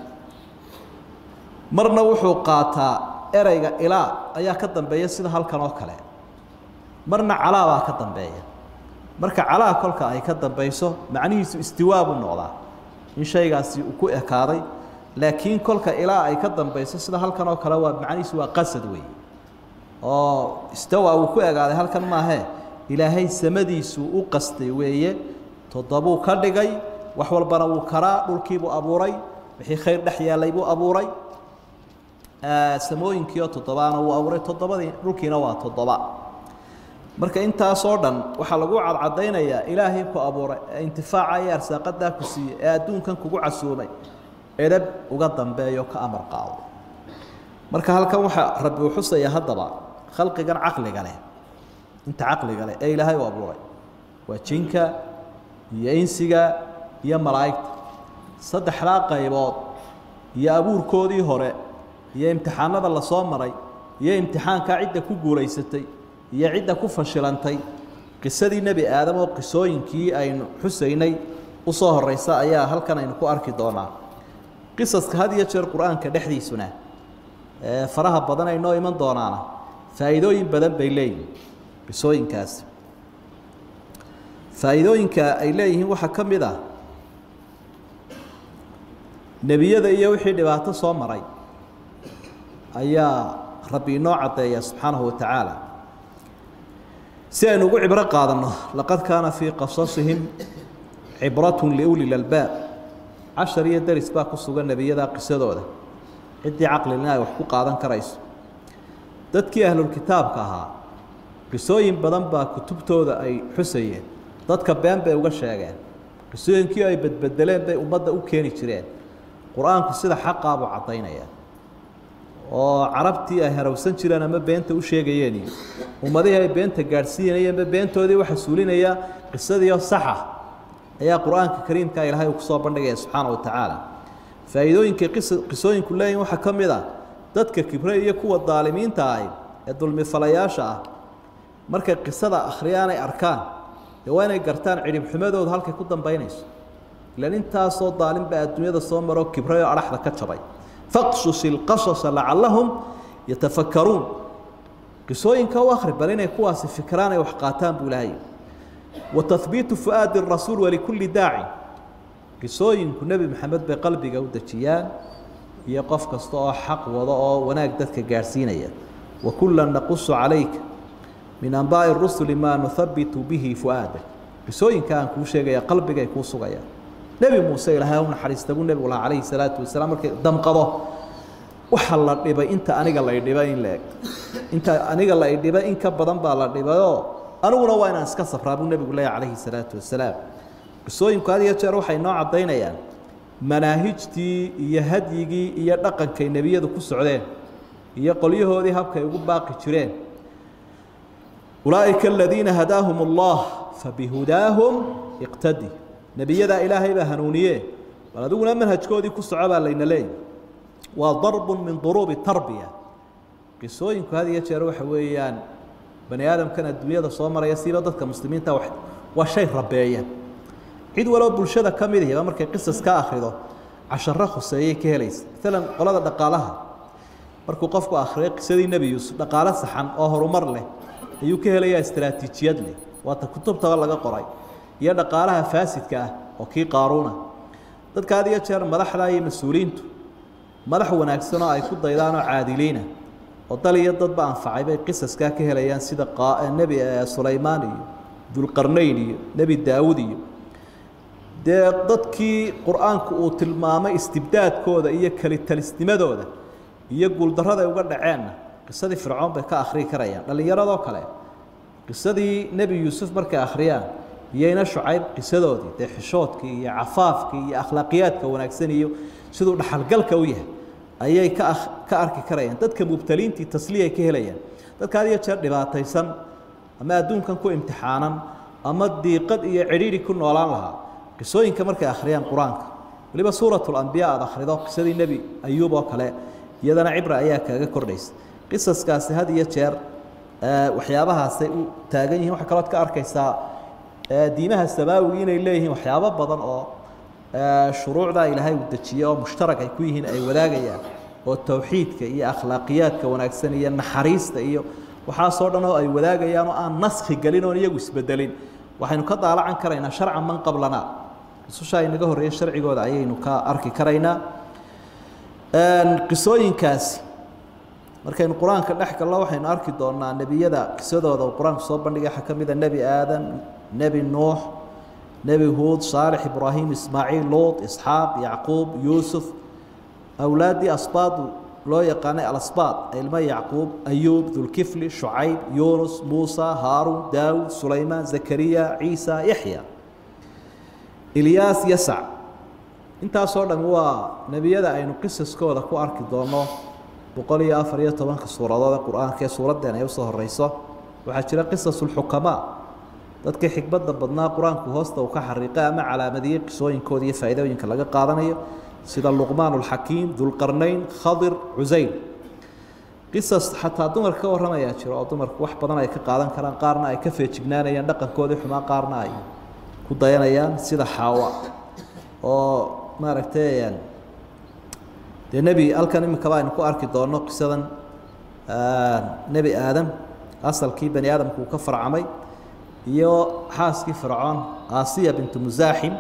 مرنا وحو قاطع إرجع إلى أيا كتم بيسيد هالكنو كله مرنا على كتم بيه مرك على كل كأي كتم بيسو معنيه استواء بالنوضة إن شيء قاسي وكو إكاري لكن كل كإله أي كذب بيس سيدا هل كانوا كلوا بمعني سوى قصد وي استوى وكوع على هل كان ما هي إلهي سمدي سوء قصدي وي تضبو كردجي وحول برو كراء ركيبو أبوري بحي خير دحيا ليبو أبوري سموين كيو تضبان وأبوري تضبان ركينا وتضبان marka inta soo dhan waxa lagu cadcadeynaya ilaahay ku abuuray intifaacaya arsaaqada ku siiyay ee adduunkan kugu casuumay edab uga dambeeyo ka amar qaado marka halkan waxa rabbi uu xusaya hadaba khalqigan aqliga leh inta aqliga leh ee ilaahay u abuuray waa jinka iyo insiga iyo malaa'igta saddexda qaybood iyo abuurkoodii hore iyo imtixaanada la soo maray iyo imtixaanka cidda ku guuleysatay iyo cidda ku fashilantay qisadii nabi aadam oo qisooyinkii aynu xusaynay u soo horeysa ayaa halkan aynu ku arki doonaa qisaska had iyo jeer quraanka dhexdiisuna faraha badan ay noo iman doonaana faa'iidooyin badan bay leeyihiin qisooyinkaas faa'iidooyinka ay leeyihiin waxa ka mid ah nabiyada iyo wixii dhibaato soo maray ayaa rabbi inoo cadeeya subxaanahu wa tacaala سأنو عبرة قادنا لقد كان في قصصهم عبرة لأولي الألباب 10 يدرس باكو سوق النبي ذا قصة ذا عدي عقل لنا وحقوق قادن كرئيس دتكي أهل الكتاب كها قصوين بدن با كتبتو ذا أي حسين دتك بيان بي وغشاقين قصوين كي أي بدلين بي ومدى أوكيني جرين قرآن قصة حق أبو عطينا يعني وعربتي هروسن jiraan ama beenta u sheegayeen ummadii ay beenta gaarsiinayeen beentoodii waxa suulinaya qisadii sax ah ayaa quraanka kariimka ilaahay ku soo bandhigay subhanahu wa ta'ala faa'iidooyinka qisooyinku leeyahay waxa kamid ah dadka kibray iyo kuwa daalimiinta ah ee dulmi falayaasha ah marka qisada akhriyaan ay arkaan waa inay gartaan cirib xumadooda halka ku dambeynayso ilaan intaas oo daalim baa adduunyada soo maro kibray oo araxda ka jabay فاقصص القصص لعلهم يتفكرون قصوين كواخر بلين كواس فكران وحقاتان بولاي وتثبيت فؤاد الرسول ولكل داعي قصوين كنبي محمد بقلبي جودة شيان يقف كسطاء حق وضاء وناقدتك جارسينيا وكلا نقص عليك من أنباء الرسل ما نثبت به فؤادك قصوين كان كوشيغا يا قلبي يكون صغير نبي موسى إلهون حريص تبون نبي الله عليه الصلاة والسلام دم قضاه وحل الربا أنت أنا قال الربا إن لك أنت أنا قال الربا إن كبدن بالله الربا أنا وين أسكت رابون نبي الله عليه الصلاة والسلام السوي كذا يتروح النوع عضينا يعني مناهجتي يهديجي يدقن كي النبي ذو كسرين يقول هذه هبك يقول باقي ترين أولئك الذين هداهم الله فبهداهم اقتدي نبيذا إلهي بهنونيه ولدونا منهج كودي كسعبا لين لين وضرب من ضروب التربية قصوين كهذه يتروح ويان بني آدم كان الدنيا صامر يسير ضد كمسلمين توحد والشيء ربيعيا عيد ولو بلشدة كاملة هي أمر كقصص كآخره عشان رخص سيء كهليس مثلا قلنا دقالها مركو قفكو آخره قصدي النبي يوسف دقالة صحن أهر مر له يو كهليا استراتيجيات له وتكتب تغلق قراي يا دقالها فاسد كاه وكي قارونه dadka adiga jeer madaxda ay mas'uuliintu madax wanaagsan oo ay ku daydaan oo caadiliin oo daliya dad baan faacay bay qisaska ka helayaan sida nabi Suleymaan iyo Dulqarnayn iyo nabi Daawud iyo dadkii quraanku uu tilmaamay istibdaadkooda iyo kali talisnimadooda iyo guul darrada ay uga dhaceen qisadii fircoon bay ka akhri karayaan dhalinyarado kale qisadii nabi Yuusuf markay akhriyaan يينا شعيب قصدودي تحشوتك يا عفافك يا أخلاقياتك وناكسنيو سدوا دحلقلك وياه أيي كأرك كريان تدك مبتلين تسليه كهليان تدك هذه تشر دباتيسن أما دون كان كو امتحانا أما دي قد يعريري كن ولا لها قصوين كمرك آخريان قرانك ولبا سورة الأنبياء آخر ذا قصة النبي أيوب وكلا يدنا عبرة أياك كورديس قصص كاس هذه تشر وحيابها سيء تاجنيه وحكرات كأركيسا دينها السماويين إليه وحيابا بدن شروع ذا إلهي والدجية ومشترك يكويهن أي ولاقيا والتوحيد كي أخلاقيات كوناكسنية النحريس تأيو وحاصرنا أي ولاقيا وأن نسخ قليل ونيجوس بدلين وحين قطع على عن كرينا شرعا من قبلنا سوشاي نجاه الرئيس الشرعي قود عينه كأرك كرينا قصوين كاس markaynu quraanka dhex galno waxaynu arki doonaa nabiyada qisadooda oo quraanku soo bandhigay xakamida nabi aadan nabi nuux nabi huud saalix ibraahim ismaaciil luut isxaaq yacquub yuusuf awlaadi asbaad loo yaqaanay al-asbaad ilma yacquub ayuub dulkifli shucayb yunus muusa haaruun daawud sulaymaan zakariya ciisa yaxya ilyaas yasac intaasoo dhan waa nabiyada aynu qisaskooda ku arki doono 114 suuradood quraanka suuradan ay soo horeyso waxa jira qisasul xukama dadka xikmadda badnaa quraanku hoosta uu ka xariiqay ama calaamadiyay qisooyinkooda iyo faa'iidooyinka laga qaadanayo sida luqmaanul hakiim dul qarnayn khadir uzayl qisas hatta dumarka waramaya jiro oo dumarku wax badan ay ka qaadan karaan qaarna ay ka feejignaanayaan dhaqankooda xumaa qaarna ay ku dayanayaan sida xaawa oo maaragtay النبي ألكن من كبائن كوارك دونه قصدا نبي آدم أصل كي بني آدم كفر عمي يو حاس كي فرعون آسيا بنت مزاحم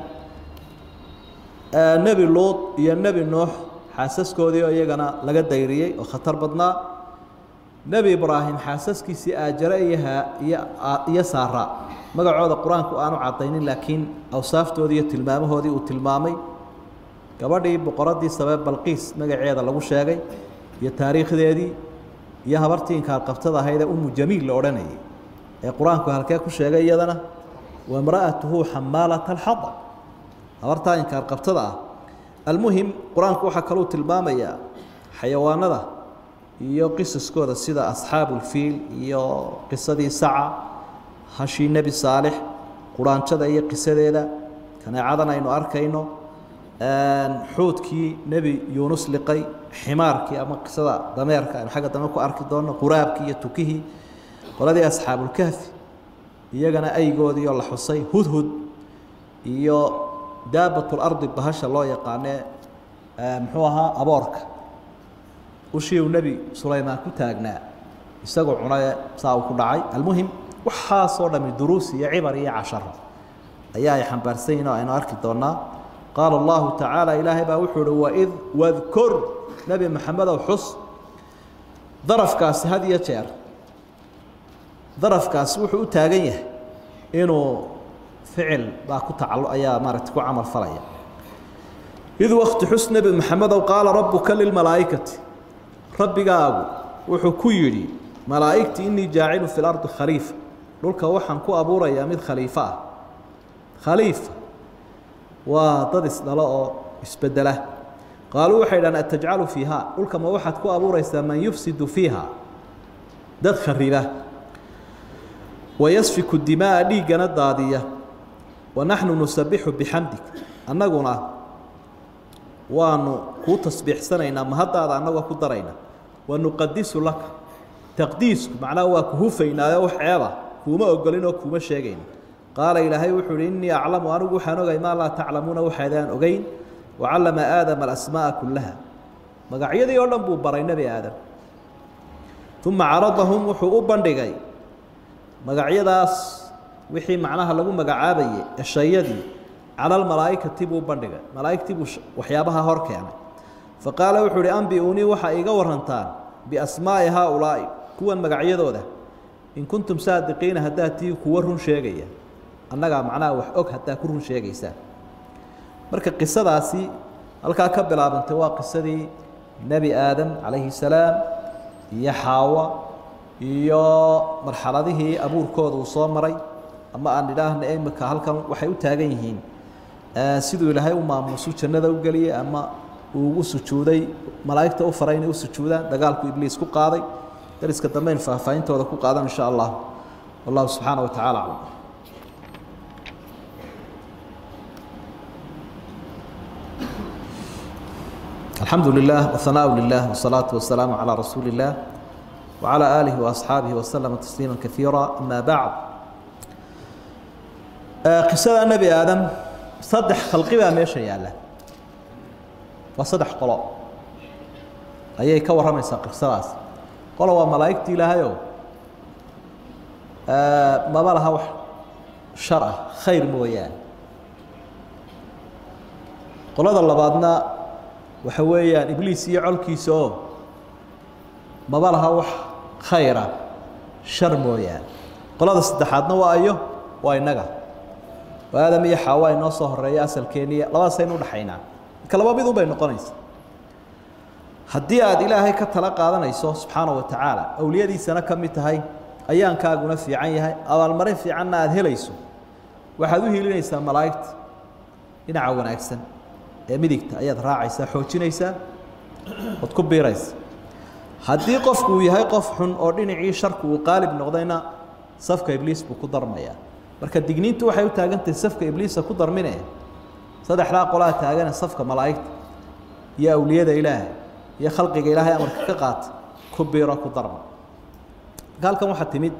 نبي لوط يا نبي نوح حاسس كوديو يجنا لقد دايريه وخطر بدنا نبي إبراهيم حاسس كي سأجريها يا سارة ما قعود القرآن كأنه عطيني لكن أوصافته دي تلمامه هذه وتلمامي gabadhii boqoradii sabab balqiis magaceeda lagu sheegay iyo taariikhdeedii iyo habartii inkaar qabtada ahayd ummu jamiil la oranayay ee quraanku halkee ku sheegay iyadana wa imra'atuhu hammalat al-hatab habartaa inkaar qabtada almuhim quraanku waxa kale uu tilmaamaya xayawaanada iyo qisaskooda sida asxaabul fiil iyo qisadii saca hashi nabi saalix quraanjada iyo qisadeeda kanaacadana aynu arkayno حوتكي نبي يونس لقي حماركي أما قصة دميرك أنا حاجة دمك أركي دون قرابكي يتوكيه ولدي أصحاب الكهف يجنا أي جود يلا حصي هدهد يا دابة الأرض بهش الله يقعنى محوها أبارك وشي النبي سليمان كتاجنا يستقع عناية ساو كل عاي المهم وحاصل من دروس عبرية 10 أيها حنبرسينا أنا أركي دونا قال الله تعالى إلهي بأوحر وإذ واذكر نبي محمد وحص ظرف كاس هذه يتير ظرف كاس وحو تاغيه إنه فعل باكو تعالو أيا مارتكو عمل فريا إذ وقت حسن نبي محمد وقال ربك للملائكة ربي قابو وحو كيري ملائكتي إني جاعل في الأرض خليفة لولك وحن كو أبو ريامد خليفة وتدس دلاء اسبدله قالوا حيلان أتجعل فيها قل كما واحد كو أبو ريس من يفسد فيها دد خريبه ويسفك الدماء لي جند ضادية ونحن نسبح بحمدك أنقنا وأنو كو تسبيح سنينا ما هذا أنو كو درينا ونقدس لك تقديس معناه وكهوفينا وحيابا كوما أقولين وكوما شيئين قال إلهي وحول إني أعلم وأنه حانوغي ما لا تعلمون وحيدان أغين وعلم آدم الأسماء كلها مقعيدي يولن بوبرين نبي آدم ثم عرضهم وحقوب بندقي مقعيداس وحي معناها لقوا مقعابي الشيدي على الملائكة تبو بندقي ملائكة تبو وحيابها هورك يعني فقال وحول أنبئوني وحايقا ورهنتان بأسماء هؤلاء كوان مقعيدو ده إن كنتم صادقين هداتي كورهم شيئا annaga macnaha wax og hataa ku run sheegaysaa marka qisadaasi halka ka bilaabantay waa qisadii nabi aadam calayhi salaam iyo xaawa iyo marxaladihii abuurkooda uu soo maray ama aan ilaahna imika halkan waxay u taagan yihiin sidoo ilaahay u maamuusu jannada u galiyay ama uu ugu sujuuday malaa'ikta u faray inay u sujuudaan dagaalku ibliis ku qaaday dariska dambeyn faahfaahintooda ku qaadan insha Allah wallahu subhanahu wa ta'ala a'lam الحمد لله والثناء لله والصلاة والسلام على رسول الله وعلى آله وأصحابه وسلم تسليما كثيرا أما بعد قصة النبي آدم صدح خلقي بها ميشا يالا وصدح قلاء أيه كور رميسا قصة قلوا وملائكتي لها يوم ما بالها وح شرع خير مويان قلوا الله بعدنا وحويان إبليس يعول كيسو ما بالها وح خيرا شر مويان قلاد الصدحاتنا وأيه وإنجا وهذا مية حواي نصه الرئاسة الكينية لا سينو دحينا كلام بيدو بين قنيس haddii aad ilaahay ka tala qaadanayso subxaanahu wa tacaala awliyadiisana ka mid tahay ayaankaaguna fiican yahay abaalmarin fiicanna aad helayso waxaad u hiilinaysaa malaa'igta dhinaca wanaagsan ee midigta ayaad raacaysaa xoojinaysaa ood ku biiraysa haddii qofku uu yahay qof xun oo dhinacii sharku uu qaalib noqdayna safka ibliis buu ku darmayaa marka digniintu waxay u taagantahay safka ibliisa ku darminaya saddexdaa qolaa taagan safka malaa'igta iyo awliyada ilaahay يا خلقك إلهي أمرك كقات كبيرة كضرب قال كم واحد تمد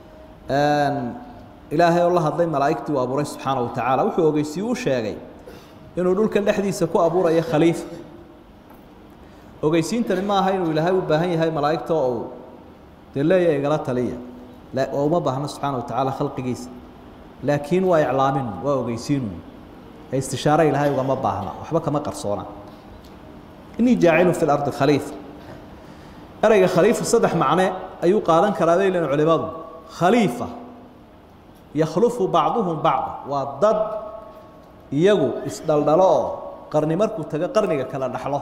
إلهي والله هذي ملائكته وأبو ري سبحانه وتعالى وحو جيسيو شاقي إنه دول كان حديث كو أبو ري خليفة وجيسين تلما هاي وإلهي وبهاي هاي ملائكته أو تلا يا قالت لي لا أو ما بهنا سبحانه وتعالى خلق جيس لكن وإعلامين وجيسين استشارة إلهي وما بهنا وحبك ما قرصونا إني جاعل في الأرض خليفة أرجع خليفة صدح معناه أيو قارن كرابي لأن علماء خليفة يخلف بعضهم بعض والضد يجو استدلوا قرن مركو تجا قرن كلا نحله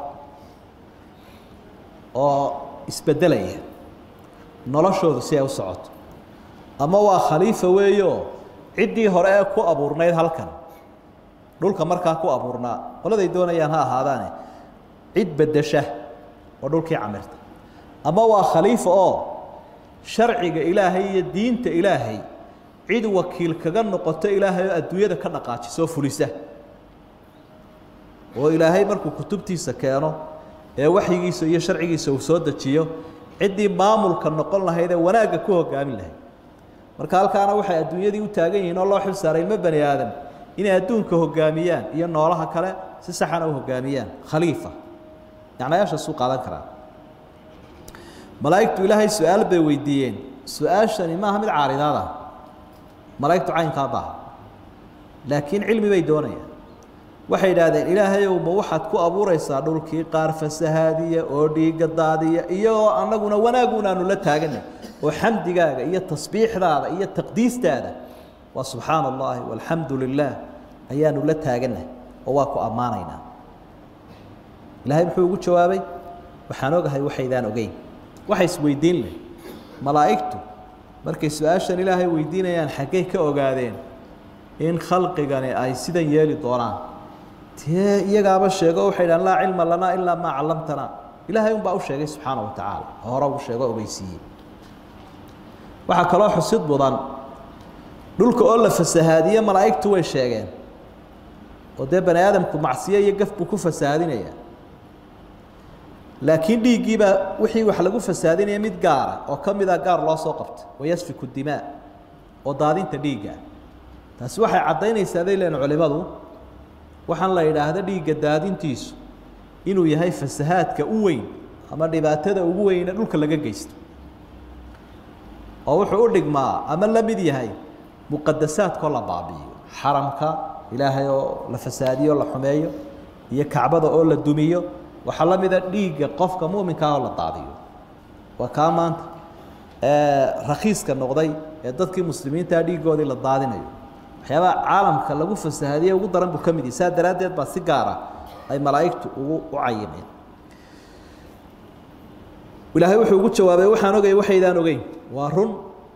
أو استبدليه نلاشوا ذسيا وسعود أما هو خليفة ويو عدي هراء كو أبورنا هالكن دول كمركا كو أبورنا ولا ذي دون ينها هذاني عد بدشه ودول كي عمرت أما هو خليفة شرعي إلهي الدين إلهي عد وكيل كجن نقطة إلهي الدنيا كنا قاتش سوف لسه وإلهي مركو كتبتي سكانه وحي جيسو يشرعي جيسو سودة شيء عدي مامل كنا قلنا هيدا وناقة كوه كامل له مركال كان وحي الدنيا دي وتاجين الله حب ساري ما بني آدم إن الدون كوه جاميان ينورها كلا سسحنا وه جاميان خليفة يعني ايش السوق على كرا ملائكة إلهي سؤال بويدين سؤال شنو ما هم العارض هذا ملائكة عين قاضاء لكن علمي بيدونيا وحيد هذا إلهي يوم وحد كو أبو ريسا دول كي قارف السهادية أودي قدادية إيو أنا قلنا وانا قلنا نلا تاجنا وحمد جاga إيا التصبيح هذا إيا التقديس هذا وسبحان الله والحمد لله أيا نلا تاجنا وواكو أمانينا إلهي بحوجو جوابي وحنوجه هاي وحيدان وجين وحيس ويدين له ملائكته مركز سؤاشن إلهي ويدين يعني حكيه كأوجادين إن خلق جاني أي سيدا يالي دوران يجاب الشيء وحيدان لا علم لنا إلا ما علمتنا إلهي يوم بأوش شيء سبحانه وتعالى هرب الشيء وبيسيه وحكى الله حسيت بضان دول كأول في السهادية ملائكته ويشيئين وده بني آدم كمعصية يقف بكوف السهادين يعني لكن دي جيبه وحي وحلقوا فسادين يمد جارة أو كم إذا جار الله سقط ويسفك الدماء وضادين تديجا تسوح عضين يسادين لأن علماء وحن لا إله هذا ديجا دادين تيس إنه يهاي فسهات كأوين أما دبات هذا أوين نقول كلا جيست أو حقول لك ما أما لا بدي هاي مقدسات كل بعضي حرمك إلهي لفسادي ولا حماية هي كعبة ولا الدمية وحلم إذا ديجا قفك مؤمن كهلا طاعيه وكمان رخيص كالنقضي يدك مسلمين تادي جودي للضادين أيوه حيا عالم كلجوا في السهادية وقدرن بكمدي ساد درادة بس سجارة أي ملاك وعيمين ولا هو حقوق شوابه وحنا جاي وحيدان وجاي وارون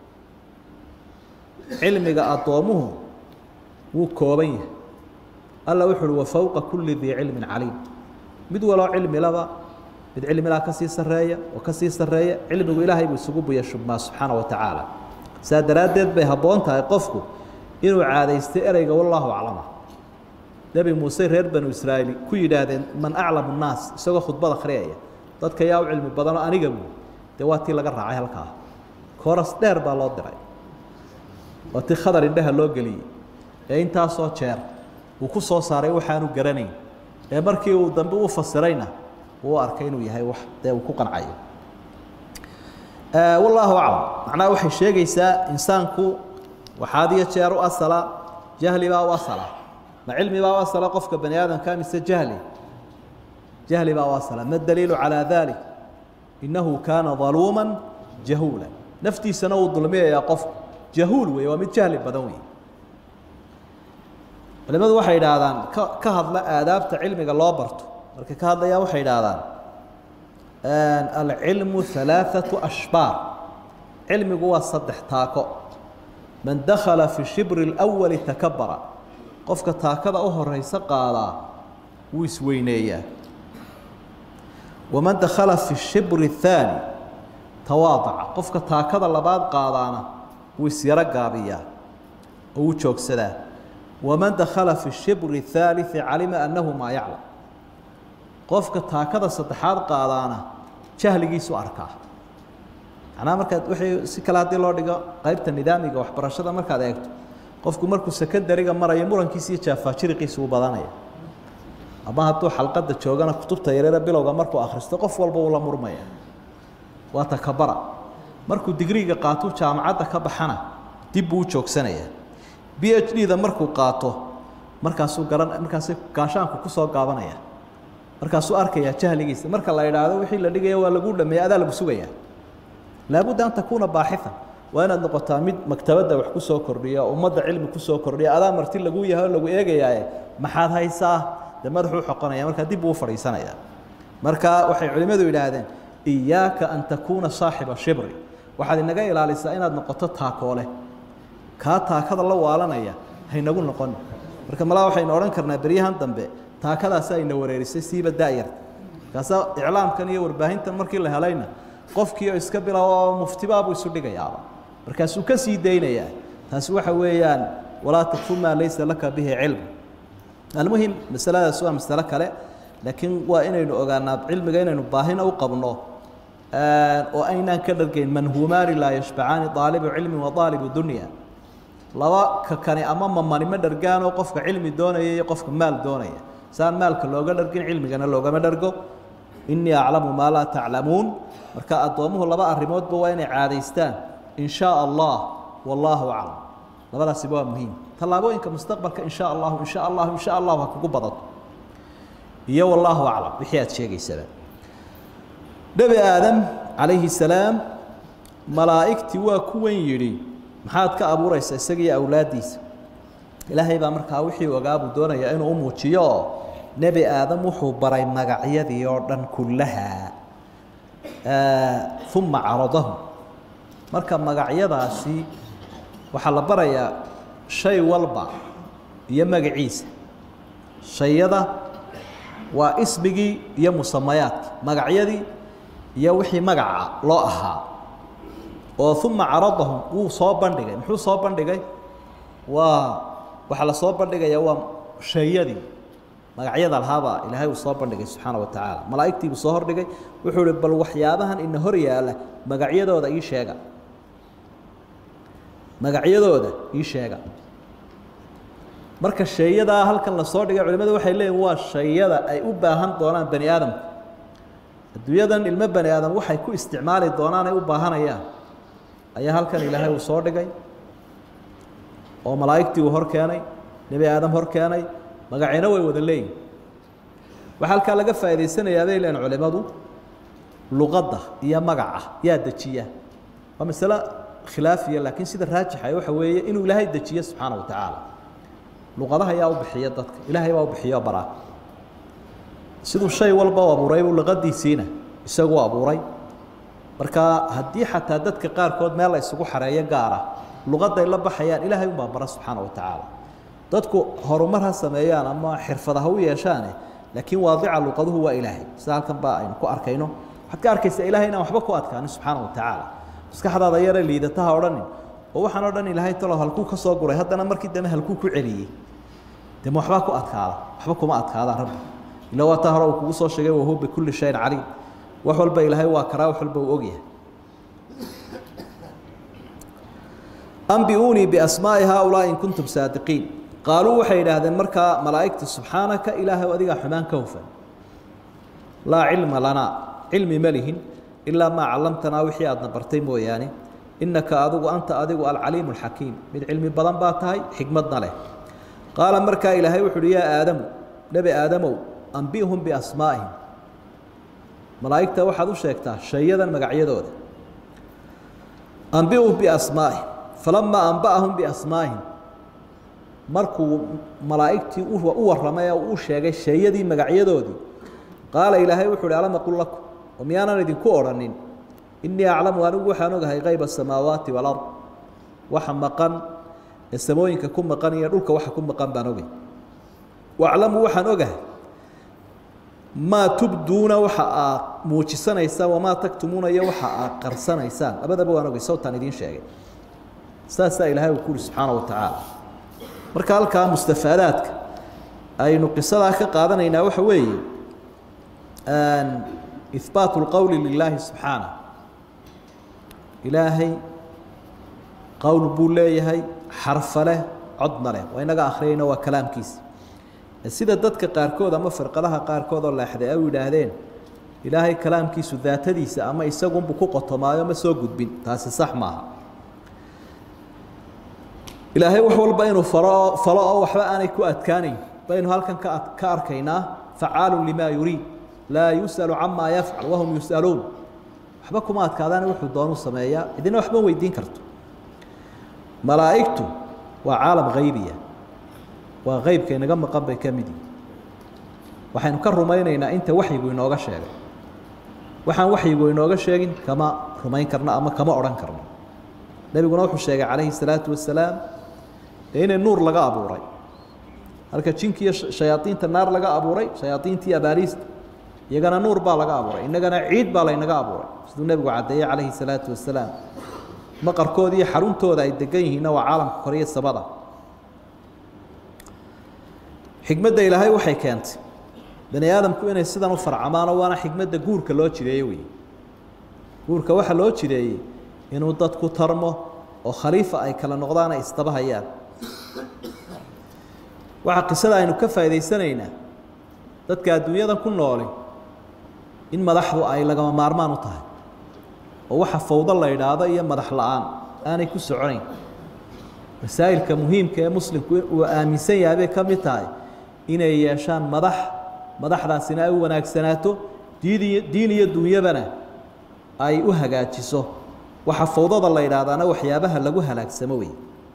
علم جاء طعمه وكوبيه الله وحده وفوق كل ذي علم عليم بدو علم لبا بد علم لا كسي سرية وكسي سرية علم إلهي بيسقوب يشوب ما سبحانه وتعالى سادرادد بهبونتها قفكو إنه عاد يستأرج والله أعلمه نبي موسى هرب بنو إسرائيل كل هذا من أعلم الناس سوى خطبة خريعة ضد كياو علم بدنا أنا جبوا دواتي لقى رعاها لك كورس دير بالله دري وتخدر عندها لوجلي أنت صوت شر وكسر صاري وحانو جرني markii uu dambe u fasirayna uu arkay inuu yahay wax uu ku qancayo wallahu a'lam macna waxay sheegaysaa insaanku waxaadiya jeer u asala jahli baa u asala ma cilmi baa u asala qofka bani aadamka mise jahli جهل بواصلة. ما الدليل على ذلك؟ إنه كان ظلوما جهولا. نفتي سنو الظلمية يا قف جهول ومن جهل بدوي. لماذا وحي دادان كهض لا آداب علمك الله برتو marka ka hadlaya waxay yiraahdaan العلم ثلاثة أشبار. علمك هو صدح تاكو. من دخل في الشبر الأول تكبر. قفك تاكدا أو هريسة قالا ويسوينية. ومن دخل في الشبر الثاني تواضع. قفك تاكدا لبعض قالانا ويسيرقا بيا ووجوك سدا. ومن دخل في الشبر الثالث علم أنه ما يعلم. قفك تاكدا صدحات قالانا جهلgiisu arkaa. أنا markaad wixii si kala hadii loo dhigo qaybta nidaamiga waxbarashada markaad eegto qofku markuu secondary-ga marayo murankiisa iyo jaafaajiriqiisa uu badanaya. ama hadduu xalqada joogana kutubta yareera bilowga markuu akhristo qof walba uu la murmaya. waa takabara. markuu degree-ga qaato jaamacadda ka baxana dib uu joogsanaya. PhD-da markuu qaato markaasuu gaashaanku ku soo gaabanaya. markaasuu arkaya jahligiisa. marka la yiraahdo wixii la dhigayo waa lagu dhameeyay adaa lagu sugaya. لابد أن تكون باحثا وأنا نقطة مد مكتبة وحكوسو كردية ومدة علم كوسو كردية أنا مرتين لقوية هلا لقو إيجا ما حد هاي ساه ده مرحو حقنا يا مركا دي بوفر يسنا يا مركا وحي علماء إلى هذا إياك أن تكون صاحب الشبر واحد النجاي على لسائنا نقطتها كوله كاتها كذا الله وعلنا يا هي نقول نقول مركا ملا وحي نورن كرنا بريهان تنبه تا كذا ساي نوري سيب الدائرة كذا إعلام كان يور باهين تمركي له علينا qofkii iska bilaabo muftibaabu isu dhigayaaba markaasuu ka sii deynaya taasi waxa weeyaan wala taquma laysa laka bihi ilm almuhim masalada soo masala kale laakiin waa inaynu ogaanaa cilmiga inaynu baahina u qabno oo aynaan ka dhargeyn manhumaari la yashba'ani taalibu ilmi wa taalibu dunya laba ka kani ama mamani ma dhargaan oo qofka cilmi doonaya iyo qofka maal doonaya saan maalka looga dhargin cilmigana looga ma dhargo inni a'lamu ma la ta'lamun marka adoomuhu laba arimoodba waa inay caadaystaan in sha Allah wallahu a'lam labadaasi waa muhiim talaabooyinka mustaqbalka in sha Allah ha kugu badato iyo wallahu a'lam wixii aad sheegaysaa nabi aadam alayhi salaam malaa'ikti waa kuwan yiri maxaad ka abuuraysaa isaga awlaadiisa ilaahay baa markaa wixii ogaabu doonaya inuu muujiyo nabi aadam wuxuu baray magacyadii oo dhan kullaha ثم عرضهم marka magacyadaasi waxa la barayaa shay walba iyo magaciisa shayada waa ismigi iyo musamayaad magacyadii iyo wixii magaca loo ahaa oo ثم عرضهم uu soo bandhigay muxuu soo bandhigay waxa la soo bandhigaya waa shayadii magacyada alhaaba ilaahay uu soo bandhigay subhanahu wa ta'ala malaa'iktii uu soo hordhigay wuxuu bal waxyaabahan in hor yaala magacyadooda ii sheega marka shayada halkan la soo dhigay culimadu waxay leeyihiin waa shayada ay u baahan doonaan bani aadam adduunyadan ilma bani aadam waxay ku isticmaali doonaan ay u baahanayaan ayaa halkan ilaahay uu soo dhigay oo malaa'iktii uu hor keenay nabi aadam hor keenay magacayna way wada leeyihiin waxa halka laga faa'iideysanayaa bay leeyihiin culimadu luqadda iyo magaca yaa dajiya waa mas'ala khilaafiya laakiin sida raajixa waxa weeye inuu ilaahay dajiyo subhanahu wa ta'ala luqadaha yaa u bixiya dadka ilaahay baa u bixiyo baraa sidoo shay walba oo abuuray luqadiisiina isagu abuuray marka haddii xataa dadka qaarkood meel la isugu xareeyo gaara luqadda ay la baxayaan ilaahay uma bara subhanahu wa ta'ala dadku horumar ha sameeyaan ama xirfadaha u yeeshaan laakiin waadica luqaduhu waa ilaahay sidalkan baa aynu ku arkayno waxaad ka arkaysaa ilaahayna waxba ku adkaan subhanahu wa ta'ala maskaxdaada yar liidataha odhan oo waxaan odhan ilaahay talo halku ka soo guray haddana markii dambe halku ku celiyay dama waxba ku adkaada waxba kuma adkaada rabbi ila waa tahara uu kugu soo sheegay waa bi kulli shay alim wax walba ilaahay waa karaa wax walba uu ogyahay anbiuni bi asma'i haula in kuntum sadiqin قالوا وحيد هذا مركا ملائكة سبحانك إله وأديك حمان كوفا لا علم لنا علم ملهن إلا ما علمتنا وحياتنا برتين وياني إنك أدو وأنت أدو العليم الحكيم من علم بدن باتهاي حكمتنا له قال مركا إلهي وحد يا آدم نبي آدم أنبئهم بأسمائهم malaa'igta waxaad u sheegtaa shayadan magacyadooda anbi'u biasmaa'ihim falamma anba'ahum biasmaa'ihim markuu malaa'igtii u warramay oo u sheegay shayadii magacyadoodii qaala ilaahay wuxuu yidhi alam aqul lakum oo miyaanan idinku odhanin innii aclamu anigu waxaan ogahay qayba asamaawaati walard waxa maqan ee samooyinka ku maqan iyo dhulka waxa ku maqan baan ogay waaclamu waxaan ogahay maa tubduuna waxa aad muujisanaysaan wamaa taktumuuna iyo waxa aad qarsanaysaan labadaba waan ogay sawtaan idiin sheegay saasaa ilaahay uu ku yidhi subxaana wa tacaala marka halkaa mustafaadaadka aynu qisadaa ka qaadanaynaa waxa weeye ihbaatu lqowli lilaahi subxaana ilaahay qowl buu leeyahay xarfa leh codna leh waa inaga akhriyayna waa kalaamkiisa sida dadka qaarkood ama firqadaha qaarkood oo leexday ay yidhaahdeen ilaahay kalaamkiisu daatadiisa ama isagunbu ku qotomaayo ma soo gudbin taasi sax maaha ilaahay wax walba inuu falo oo waxba aanay ku adkaanayn baynu halkan ka arkaynaa facaalun limaa yuriid laa yus'alu camaa yafcal wahum yus'aluun waxba kuma adkaadaan wuxuu doonu sameeyaa idina waxba weydiin karto malaa'igtu waa caalam haybiya waa qaybka inaga maqan bay ka mid yihiin waxaynu ka rumaynaynaa inta waxyigu inooga sheegay waxaan waxyigu inooga sheegin kama rumayn karno ama kama odhan karno nebiguna wuxuu sheegay calayhi salaatu wasalaam inay nuur laga abuuray halka jinki iyo shayaadiinta naar laga abuuray shayaadiintii abaaliista iyagana nuur baa laga abuuray innagana ciid baa laynaga abuuray siduu nebigu caddeeyey calayhi salaatu wasalaam maqarkooda iyo xaruntooda ay degan yihiinna waa caalamka kore iyo sabada xikmadda ilaahay waxay keentay bani aadamku inay sidan u farcamaano waana xikmadda guurka loo jideeye wey guurka waxa loo jideeyey inuu dadku tarmo oo khaliifa ay kala noqdaan ay isdaba hayaan waxa qisada aynu ka faa'iidaysanaynaa dadka adduunyadan ku nooli in madaxdu ay lagama maarmaan u tahay oo waxa fawdo la yidhaahdo iyo madax la'aan aanay ku soconayn masaa'ilka muhiimka ee muslimku uu aaminsan yahay bay ka mid tahay inay yeeshaan madaxdaasina ay u wanaagsanaato diin iyo dunyabana ay u hagaajiso waxa fawdada la yidhaahdaana waxyaabaha lagu halaagsamo wey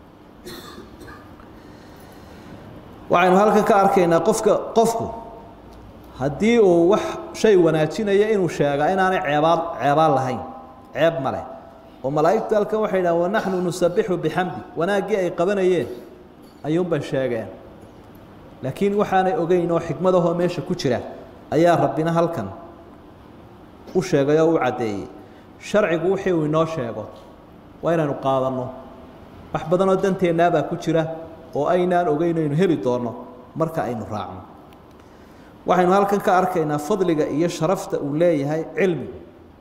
waxaynu halkan ka arkaynaa qofku haddii uu wax shay wanaajinaya inuu sheegaa inaanay ceebaan lahayn ceeb ma leh oo malaa'igtu halkan waxay yidhahaan wanaxnu nusabixu bixamdi wanaaggii ay qabanayeen ayuunbay sheegeen laakiin waxaanay ogeyn oo xikmadahoo meesha ku jira ayaa rabbina halkan u sheegay oo u caddeeyey sharcigu wixii uu inoo sheego waa inaynu qaadanno wax badanoo danteennaabaa ku jira oo aynaan ogeyn aynu heli doonno marka aynu raacno waxaynu halkan ka arkaynaa fadliga iyo sharafta uu leeyahay cilmigu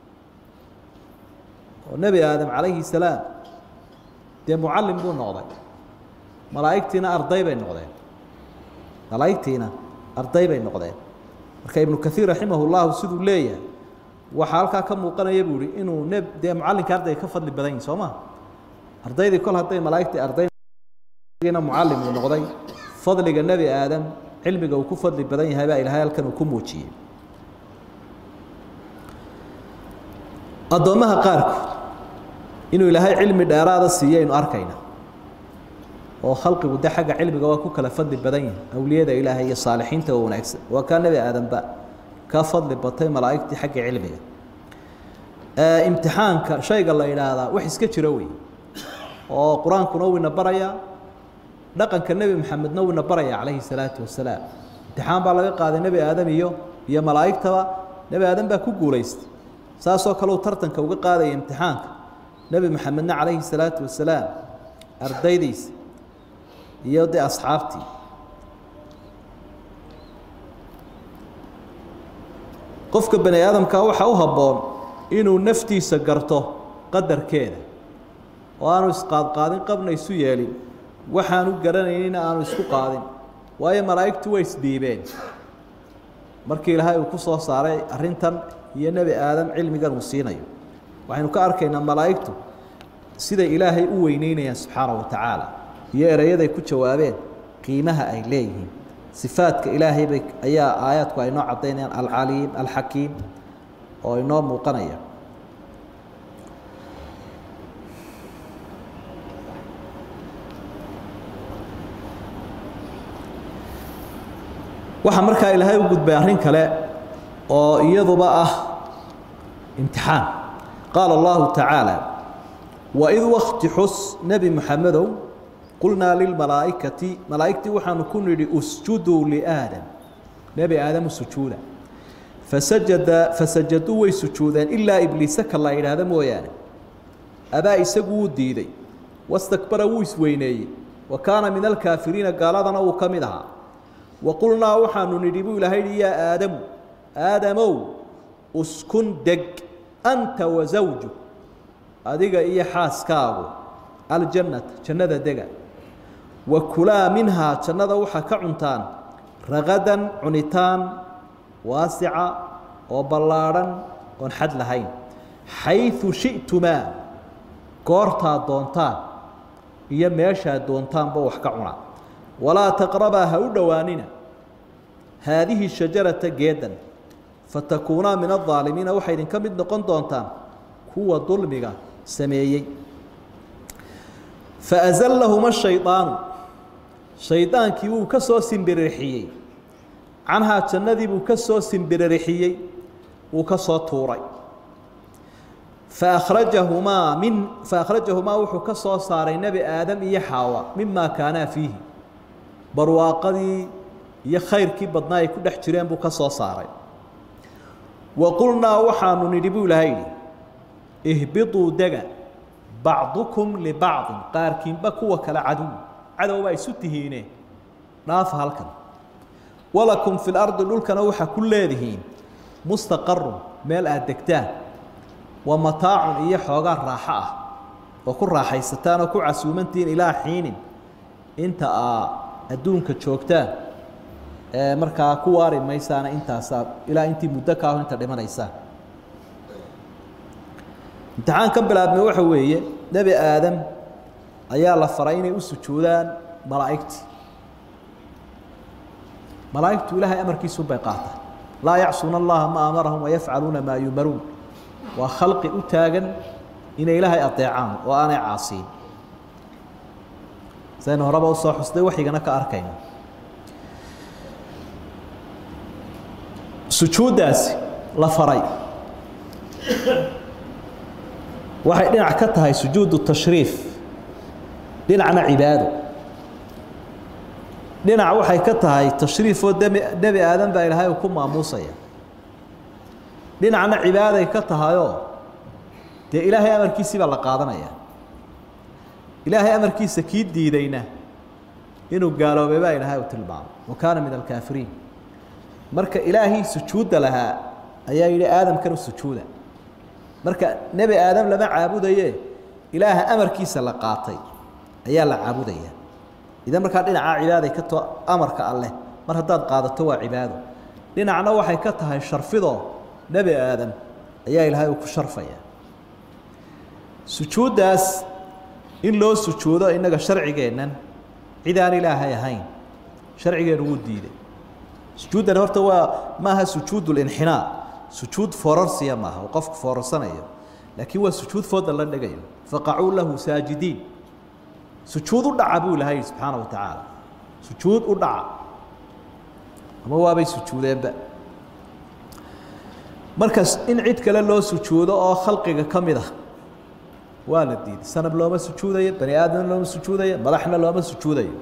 oo nebi aadam calayhi salaam dee mucallim buu noqday malaa'igtiina arday bay noqdeen marka ibnu kaiir raximah llahu siduu leeyahay waxaa halkaa ka muuqanaya buu ihi inuu dee mucallinka ardayga ka fadli badan yihin soo ma ardaydii kol hadday malaa'igtii ardayna mucallim uu noqday fadliga nebi aadam cilmiga uu ku fadli badan yahay baa ilaahay halkan uu ku muujiyey addoommaha qaarkood inuu ilaahay cilmi dheeraada siiyo aynu arkayna oo khalqigu de xagga cilmiga waa ku kala fadli badan yahay awliyada ilaahay iyo saalixiinta oo wanaagsan waa kaa nebi aadanba ka fadli batay malaa'igtii xagga cilmiga imtixaanka shayga la yidhaahdaa wax iska jira wey oo qur-aankuna wuu ina barayaa dhaqanka nebi maxamedna wuu ina baraya calayhi salaatu wasalaam imtixaan baa laga qaaday nebi aadam iyo malaa'igtaba nebi aadam baa ku guulaystay saasoo kale uu tartanka uga qaadaya imtixaanka nebi maxamedna calayhi salaatu wasalaam ardaydiisa iyo dee asxaabtii qofka bani aadamka waxaa u habboon inuu naftiisa garto qadarkeeda oo aanu isqaadqaadin qabna isu yeelin waxaanu garanaynina aanu isku qaadin waayo malaa'igtu way isdhiibeen markii ilaahay uu ku soo saaray arrintan iyo nebi aadam cilmigan uu siinayo waxaynu ka arkaynaa malaa'igtu siday ilaahay u weyneynayaan subxaanahu wa tacaala iyo erayaday ku jawaabeen qiimaha ay leeyihiin sifaadka ilaahay ayaa aayaadku ay noo caddaynayaan alcaliim alxakiim oo inoo muuqanaya waxa markaa ilaahay u gudbay arrin kale oo iyaduba ah imtixaan qaala allahu tacaala waid waqti xus nebi maxamedow qulnaa lilmalaa'ikati malaa'igtii waxaanu ku nidhi usjuduu liaadam nebi aadamu sujuuda fasajaduu way sujuudeen ilaa ibliisa ka la yidhaahda mooyaane abaa isagu wuu diiday wastakbara wuu isweyneeyey wa kaana min alkaafiriina gaaladana uu ka mid ahaa وقلنا وحن ندبو لهيدي يا آدم آدمو اسكن دق أنت وزوجك أديك إيا حاس كاغو الجنة جنة دق وكلا منها جنة وحا كعنتان رغدا عنتان واسعة وبلارا ونحد لهين حيث شئتما كورتا دونتان إيا ميشا دونتان بوح كعنا ولا تقربا هؤلاء هذه الشجرة جدا فتكونا من الظالمين وحيد كمد نقن دونتان هو ظلمك سميي فأزلهما الشيطان شيطان كيو كسو سنبررحيي عنها تنذي بكسو سنبررحيي وكسو توري فأخرجهما وحو كسو صاري نبي آدم يحاوى مما كان فيه barwaaqadii iyo khayrkii badnaa ay ku dhex jireen buu ka soo saaray waqulnaa waxaanu nidhi buu ilaahay ihbituu dega bacdukum libacdin qaarkiinba kuwa kale cadow baa isu tihiine dhaafa halkan walakum fi lardi dhulkana waxaa ku leedihiin mustaqarun meel aad degtaan wa mataacun iyo xoogaa raaxo ah oo ku raaxaysataan oo ku casuumantihiin ilaa xiinin inta adduunka joogtaan markaa ku waari maysaana intaasa ilaa intii muddo ka ah inta dhimanaysa imtixaan ka bilaabmay waxa weeye nebi aadam ayaa la faray inay u sujuudaan malaa'igtu ilaahay amarkiisu bay qaataan laa yacsuuna allaha ma amarahum wayafcaluuna maa yumaruun waa khalqi u taagan inay ilaahay adeecaan oo aanay caasiin سينه ربا وصاح حسدي وحيقنا كأركين سجود داسي لفري waxay dhinac ka tahay sujuudu tashriif dhinacna cibaado dhinac waxay ka tahay tashriif oo nabi aadan baa ilaahay ku maamuusaya dhinacna cibaaday ka tahay oo ilaahay amarkiisa la qaadanaya ilaahay amarkiisa kii diidayna inuu gaaloobay baa ilaahay u tilmaamay wakaana min alkaafiriin marka ilaahay sujuuda lahaa ayaa yidhi aadamkan u sujuuda marka nebi aadam lama caabudaye ilaaha amarkiisa la qaatay ayaa la caabudaya idan markaa dhinaca cibaaday ka too amarka alleh mar haddaad qaadato waa cibaado dhinacna waxay ka tahay sharfidoo nebi aadam ayaa ilaahay uu ku sharfaya sujuuddaas in loo sujuudo inaga sharcigeennan cid aan ilaahay ahayn sharcigeenu wuu diiday sujuuddan horta waa maaha sujuudu linxinaa sujuud foorarsiya maaha oo qofku foorarsanayo laakiin waa sujuud fooda la dhigayo faqacuu lahu saajidiin sujuud u dhaca buu ilaahay subxaana wa tacaala sujuud u dhaca ama waabay sujuudeenba markaas in cid kale loo sujuudo oo khalqiga ka mid ah waa la diiday sanab looma sujuudayo bani aadam looma sujuudayo madaxna looma sujuudayo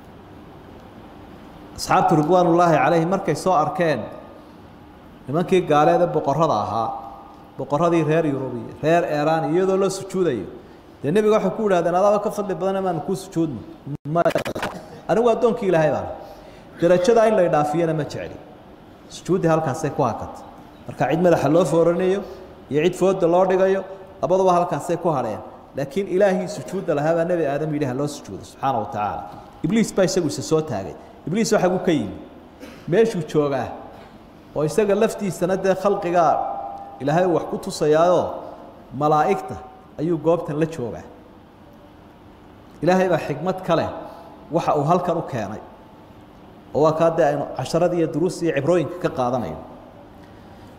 asxaabtu ridwaanullaahi calayhim markay soo arkeen nimankii gaaleeda boqorrada ahaa boqorradii reer yurubiya reer eeraan iyadoo loo sujuudayo dee nebiga waxay ku yidhahdeen adaaba ka fadli badan maanu kuu sujuudno anigu addoonkii ilaahay baan darajadaa in la idhaafiyana ma jecli sujuuddii halkaasay ku hakatay marka cid madaxa loo fooranayo iyo cid fooda loo dhigayo labaduba halkaasay ku hadheen laakiin ilaahii sujuudda lahaa baa nebi aadam yidhi ha loo sujuudo subxaana wa tacaala ibliis baa isagu isa soo taagay ibliis waxa uu ka yimi meeshuu joogaa oo isaga laftiisana dee khalqigaa ilaahay wax ku tusayaayoo malaa'igta ayuu goobtan la joogaa ilaahay baa xikmad ka leh waxa uu halkan u keenay oo waa kaa dee aynu casharada iyo duruusta iyo cibrooyinka ka qaadanayo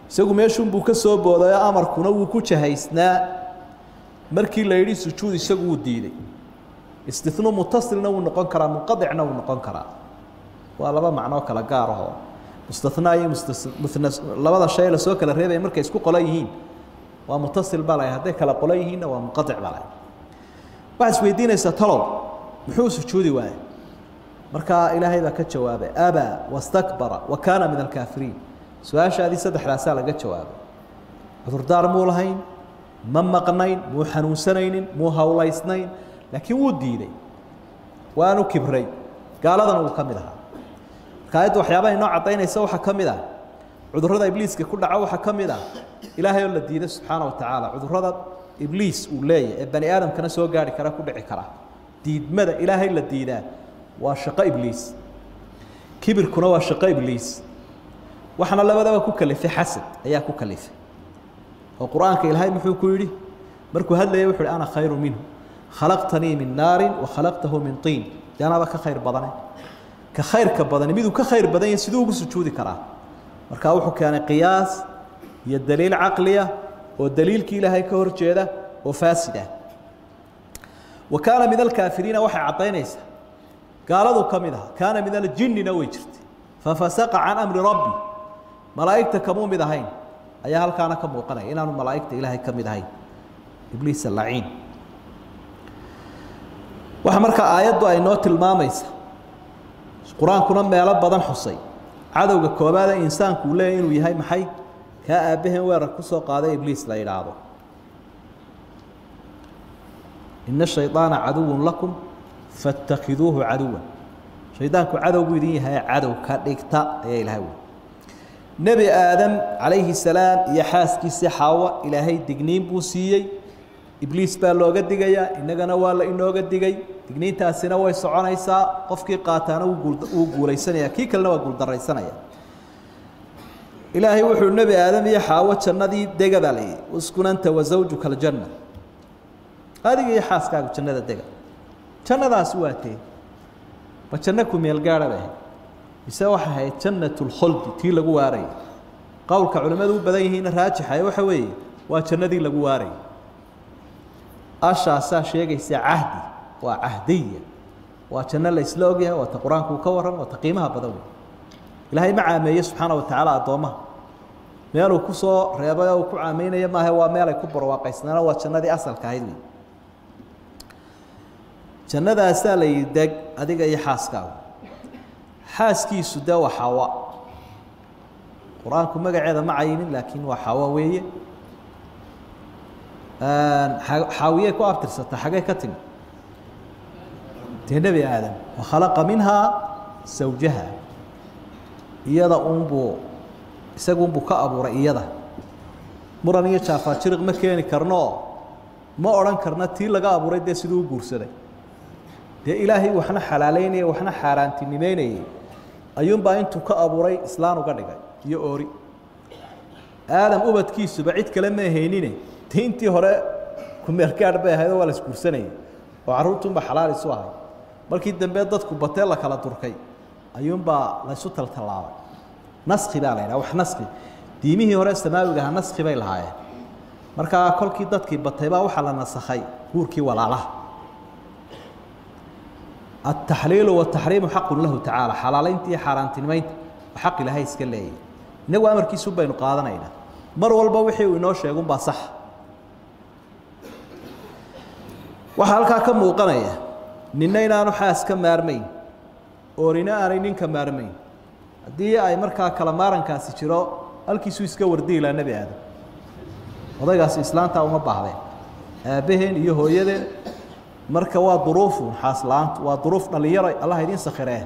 isagu meeshun buu ka soo booday amarkuna wuu ku jahaysnaa markii la yidhi sujuud isagu wuu diiday istithnu mutasilna wuu noqon karaa munqadicna wuu noqon karaa waa laba macno kala gaar ah mustithna iyo muthna labada shay la soo kala reebay markay isku qolan yihiin waa mutasil balay haday kala qolan yihiin waa munqadic balay waxa isweydiinaysa talow muxuu sujuudi waayay marka ilaahay baa ka jawaabay aba wastakbara wa kana min al-kafirin su'aashaadii saddexdaas laga jawaabay cudurdaar muu lahayn ma maqnayn muu xanuunsanaynin muu hawlaysnayn laakiin wuu diiday waanu kibray gaaladana uu ka mid ahaa kaayad waxyaabaha inoo cadaynaysa waxa ka mid ah cudurrada ibliiska ku dhaca waxa ka mid ah ilaahay oo la diiday subxaanahu wa tacaala cudurrada ibliis uu leeyahay ee bani aadamkana soo gaari kara ku dhici kara diidmada ilaahay la diidaa waa shaqo ibliis kibirkuna waa shaqo ibliis waxana labadaba ku kalifay xasad ayaa ku kalifay oo quraanka ilaahay muxuu ku yiri markuu hadlayay wuxuu ana khayru minhu khalaqtani min naar wa khalaqtahu min tiin janaba ka khayr badan ka khayrka badan miduu ka khayr badan sidoo ugu sujuudi kara marka wuxuu keenay qiyaas iyo daliil aqliya oo daliilkii ilaahay ka horjeeda oo faasida وكان من الكافرين وحي عطينيسا قالوا كمدها كان من الجن نوجرت ففسق عن أمر ربي ملائكة كمو مدهين أي هل كان كمو قناي إنه ملائكة إلهي كمدهين إبليس اللعين وحمرك آيات أي نوت الماميسا القرآن كنا ميلاد بدن حصي عدو كوبادا إنسان كله إنه يهي محي كأبهم وركسوا قادة إبليس لا يلعبه إن الشيطان عدو لكم فاتخذوه عدوا شيطانك عدو بيدين هي عدو كدغتا يا الهوى نبي آدم عليه السلام يحاسكي سحاوة إلهي دقنين بوسيي إبليس با لوغا دغيا إنغنا والا إنوغا دغي دقنين تاسنا way soconaysa qofkii qaataana uu guulaysanaya kii kalena waa guul daraysanaya إلهي wuxuu nabi aadam iyo xaawo jannadii degadalay uskunanta wa zawjuka aljanna هذه هي حاسكاك جنة الدقة جنة ذا سواتي وجنكم يلقى به يسوحها هي جنة الخلد تي لقواري قول كعلماء بدأيه راجحة وحوي وجنة ذي لقواري أشاسا شيء يسي عهدي وعهدية وجنة الإسلوجيا وتقرانك وكورا وتقيمها بدوي إلهي مع ما سبحانه وتعالى أضمه ماله كسو رياضة وكعامين يما هو ماله كبر واقعنا وجنة ذي أصل كهيدي جنة أسالي دق أديك أي حاسكاو حاسكي سدا وحواء قرآنكم ما قاعد معين لكن وحواء ويا حاوية كوابتر ستة حاجة كتن تنبي آدم وخلق منها زوجها إيادا أمبو سقوم بكأبو رأيادا مرانية شافات شرق مكاني كرنو ما أوران كرنا تيل لقى أبو ريد سدو بورسدي دي إلهي وحنا حلاليني وحنا حارانتينيني أيوم با انتو كأبوري إسلام وقدقا يؤوري آدم أبد كيسو بعيد كلمة هينيني تينتي هراء كميركار بها هذا ولا سكورساني وعروتهم بحلال سواهي مركي الدنبات دادكو بطيلا كلا تركي أيوم با ليسو تلتلاوة نسخي بالينا وح نسخي ديميه هراء السماوي قها نسخي بايلهاي مركا كل دادكي بطيبا وحلا نسخي كوركي ولا له التحليل والتحريم حق له تعالى حلالينتي حارانتينمينت وحق لهي اسكلي نو امركي سبينو قادنينا مر walba wixii uu inoo sheegun ba sax waxa halka ka muuqanaya ninna inaanu xaas ka maarmayn oorina aanay ninka maarmayn hadii ay markaa kala maarankaasi jiro halkiisu iska wardiila nabi aadam odaygaas islaanta uma baahdeen aabaheen iyo hooyadeen marka waa duruufu xaslaant waa duruuf dhalinyaro Allah idin sakhireen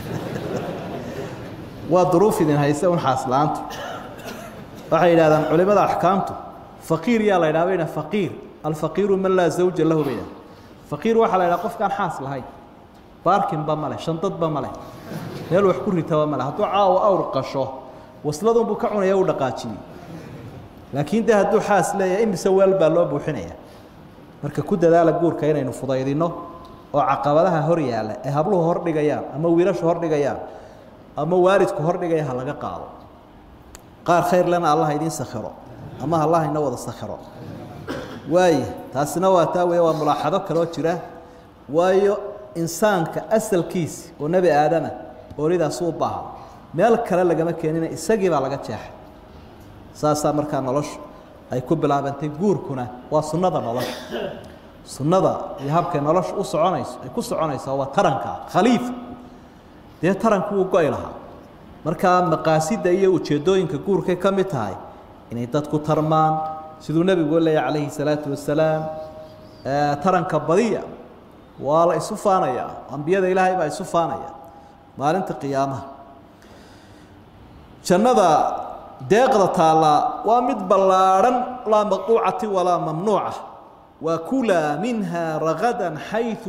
waa duruuf idin haysa un xaslaant waxay yiraahdaan culimada ahkaamtu faqiir yaa la yiraahdaa faqiir al-faqir man la zawja lahu bayna faqiir waxa la yiraahdaa qof kan xaas lahayn baarkin ba male shantad ba male meel wax ku ritawa male haduu caawo awr qasho wasladun buu ka cunaya u dhaqaajiyay laakiin haduu xaas leeyahay imisa weel baa loo buuxinaya marka ku dadaala guurka inaynu fudaydino oo caqabadaha hor yaala ee habluhu hor dhigayaan ama wiilashu hor dhigayaan ama waalidku hor dhigaya laga qaado qaar khayr lana allah idin sakhiro ama allah ina wada sakhiro way taasina waa taa weey waa mulaaxado kale oo jira waayo insaanka asalkiis oo nabi aadama ooridaas u baahan meel kale lagama keenina isagii baa laga jeexay saasa markaa noloshu ay ku bilaabantay guurkuna waa sunnada nolosha sunnada iyo habka noloshu u soconayso ay ku soconayso waa taranka khaliif dee taranku uu go'ay lahaa markaa maqaasida iyo ujeedooyinka guurka ka mid tahay inay dadku tarmaan siduu nabigu leeyahay calayhi salaatu wasalaam taranka badiya waa la isu faanaya ambiyada ilaahay baa isu faanaya maalinta qiyaamaha jannada deeqda taala waa mid ballaaran laa maqtuucati walaa mamnuuca wa kula minha ragadan xayثu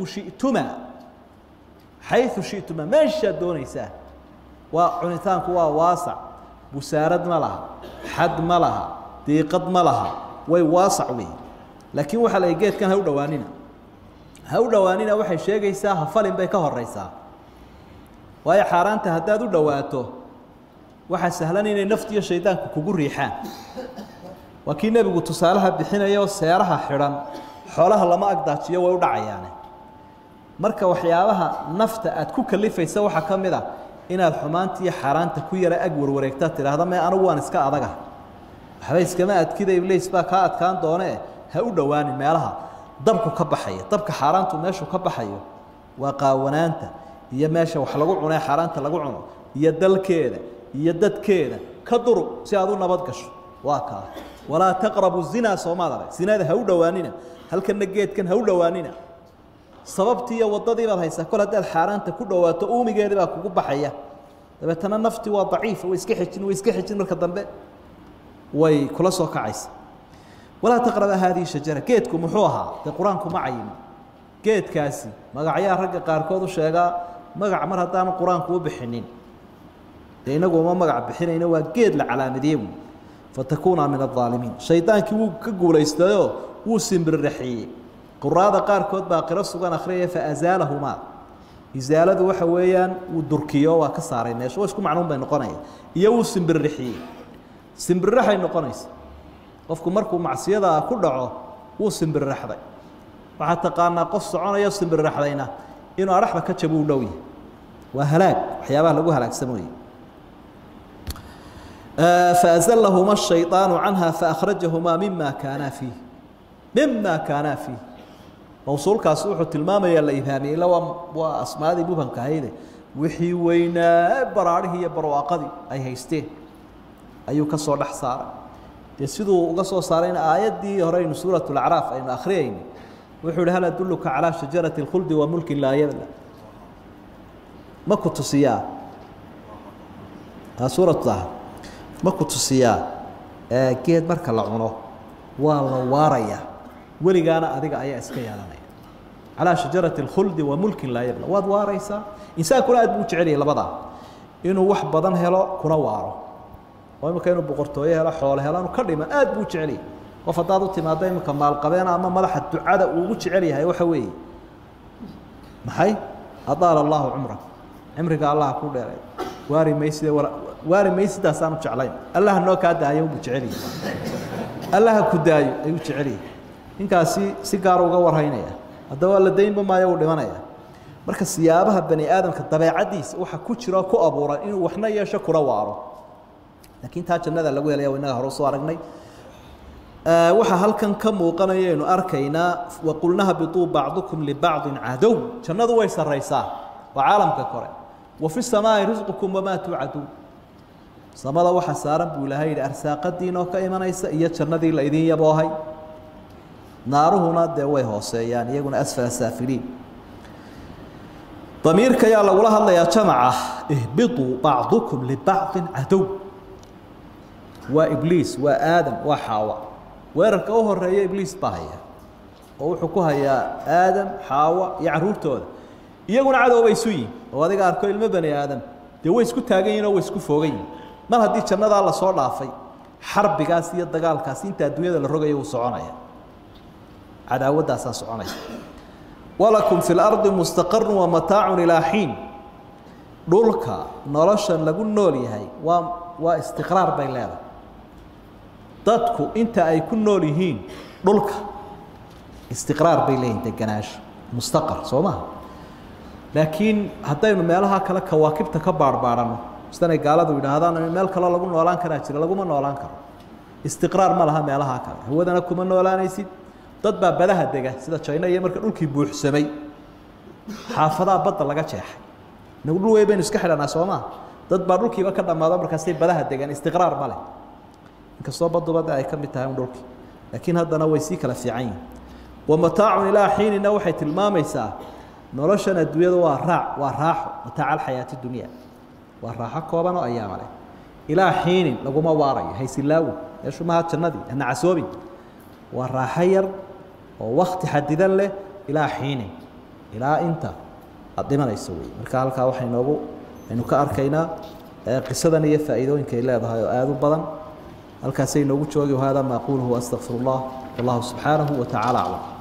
shi'tuma meesha doonaysaa waa cunitaanku waa waasac busaarad ma laha xad ma laha diiqad ma laha way waasac weey laakiin waxa la geedkan ha u dhawaanina waxay sheegaysaa hafalin bay ka horeysaa waayo xaaraanta haddaad u dhawaato waxa sahlan inay naftiyo shaydaanku kugu riixaan waa kii nabigu tusaalaha bixinayo seeraha xiran xoolaha lama agdaajiyo way u dhacayaan marka waxyaabaha nafta aad ku kalifaysa waxa kamid ah inaad xumaanta iyo xaaraanta ku yara ag warwareegta tiraahdo ma anigu waan iska adaga waxba iskama adkida iblis baa ka adkaan doone ha u dhawaan meelaha dabku ka baxaya dabka xaaraantu meeshu ka baxayo waa qaawanaanta iyo meesha wax lagu cunay xaaraanta lagu cuno iyo dalkeeda iyo dadkeeda ka durug si aad u nabad gasho waa ka walaa taqrabu zina soomaalada zinada ha u dhawaanina halkan geedkan ha u dhawaanina sababtii wadadii baad haysaa kol hadaad xaaraanta ku dhawaato uumigeeda baa kugu baxaya dabeetana nafti waa daciif way iska xijin marka dambe way kula soo kacaysa walaa taqraba hadii shajara geedku muxuu ahaa quraanku ma cayin geedkaasi magacyaa ragga qaarkood u sheega magac mar hadaan quraanku u bixinin inagu ma magac bixinayna waa geed la calaamadiyo fatakuna min adh-dhalimin shaytaanki wuu ka guulaystayo wuu simbirraxiyay quraada qaarkood baa qira sugan akhriya fa azalahuma izaaladu waxa weeyaan uu durkiyo waa ka saaray meesha isku macnuun bay noqonayaan iyo uu simbirraxiyay simbirraxay noqonaysa qofku markuu macsiyada ku dhaco wuu simbirraxday waxa taqaana qof soconayo simbirraxdayna inuu araxda ka jabo u dhow yahay waa halaag waxyaabaha lagu halaagsamooyay فأزلهما الشيطان عنها فأخرجهما مما كانا فيه موصول كاسوح التلمامة يلا إفهامي لو وأسماء ذي مبهم كهيدة وحي وينا براره هي برواقدي أي هيستيه أيو كسر حصار يسدوا قصوا صارين آيات دي هرين سورة الأعراف أي آخرين وحول هل أدلك على شجرة الخلد وملك لا يبلى ما كنت سياه سورة طه ما كنت سياه كيد مركل العنو والله واريا ولقانا أذيك أي أسكيالنا على شجرة الخلد وملك لا يبلى واد واريسا إنسان كل أد بوجعلي لبضع إنه وح بدن هلا كنا واره وما كانوا بقرطويه هلا حول هلا نكرم أد بوجعلي وفضاضو تمادين كمال قبينا أما ملح الدعاء ووجعلي هاي وحوي محي أطال الله عمرك الله كله واري ميسد أسانو جعلين الله نو كادا يوم بوجعلي الله كدايو أيو جعلي إنكاسي سيجار وجوار هينيا الدواء الدين بما يقول لمنايا مركز سيابها بني آدم كالطبيعة عديس وحكوشرا كأبورا إنه وحنا يشكر واره لكن تاج النذر لقول يا وينها رسول رجني وح هل كان كم وقناين أركينا وقلناها بطوب بعضكم لبعض عدو كان ذو ويس الرئيسة وعالم ككره وفي السماء رزقكم وما توعدون سما وح سارا بولاهي الأرساق الدين وكأيمان يسأيت كان ذي الذين يبوهاي ناره هنا دوي هوسي يعني يكون أسفل السافلين ضمير كيا لولا الله يا جماعة اهبطوا بعضكم لبعض عدو وإبليس وآدم وحواء ويركوه الرئي إبليس باهية وحكوها يا آدم حواء يعرور تود يقول عدو بيسوي وهذا قال كل المبني آدم دو يسكو تاجين أو يسكو فوقين ما هدي كنا ذا الله صار لافي حرب قاسية دجال قاسين تدوية الرجع وصعنا عداوة أساس صعنا ولكم في الأرض مستقر ومتاع إلى حين دولك نرشن لقول نولي هاي واستقرار بين dadku inta ay ku nool yihiin dhulka istiqraar bay leeyihiin deganaansho mustaqar soo maaha laakiin haddaynu meelaha kale kawaakibta ka baarbaarano sidanay gaaladu yidhaahdaan meel kaloo lagu noolaan karaa jira laguma noolaan karo istiqraar ma laha meelaha kale hawadana kuma noolaanaysid dad baa badaha dega sida China iyo marka dhulkii buuxsamay xaafadaha badda laga jeexay nagu dhul weyn iska xidhanaa Soomaa dad baa dhulkiiba ka dhamaado markaasay badaha degan istiqraar ma leh inkastoo badda ay ka mid tahay dhulkii laakiin haddana way si kala fiican yihiin ومتاع إلى حين نوحي الماميسا نولشنا الدنيا وراحة متاع الحياة الدنيا والراحة كوبانو أيام عليه إلى حين لقوا ما واري هي سلاو يشو ما هالشندي أنا عسوبي والراحير ووقت حددا له إلى حين إلى أنت قدما لا يسوي مركال كاوحي نوبو إنه كأركينا قصة نية فائدة إن كيلا هذا آذو بدن الكاسين نوبو شوقي وهذا ما أقوله وأستغفر الله والله سبحانه وتعالى أعلم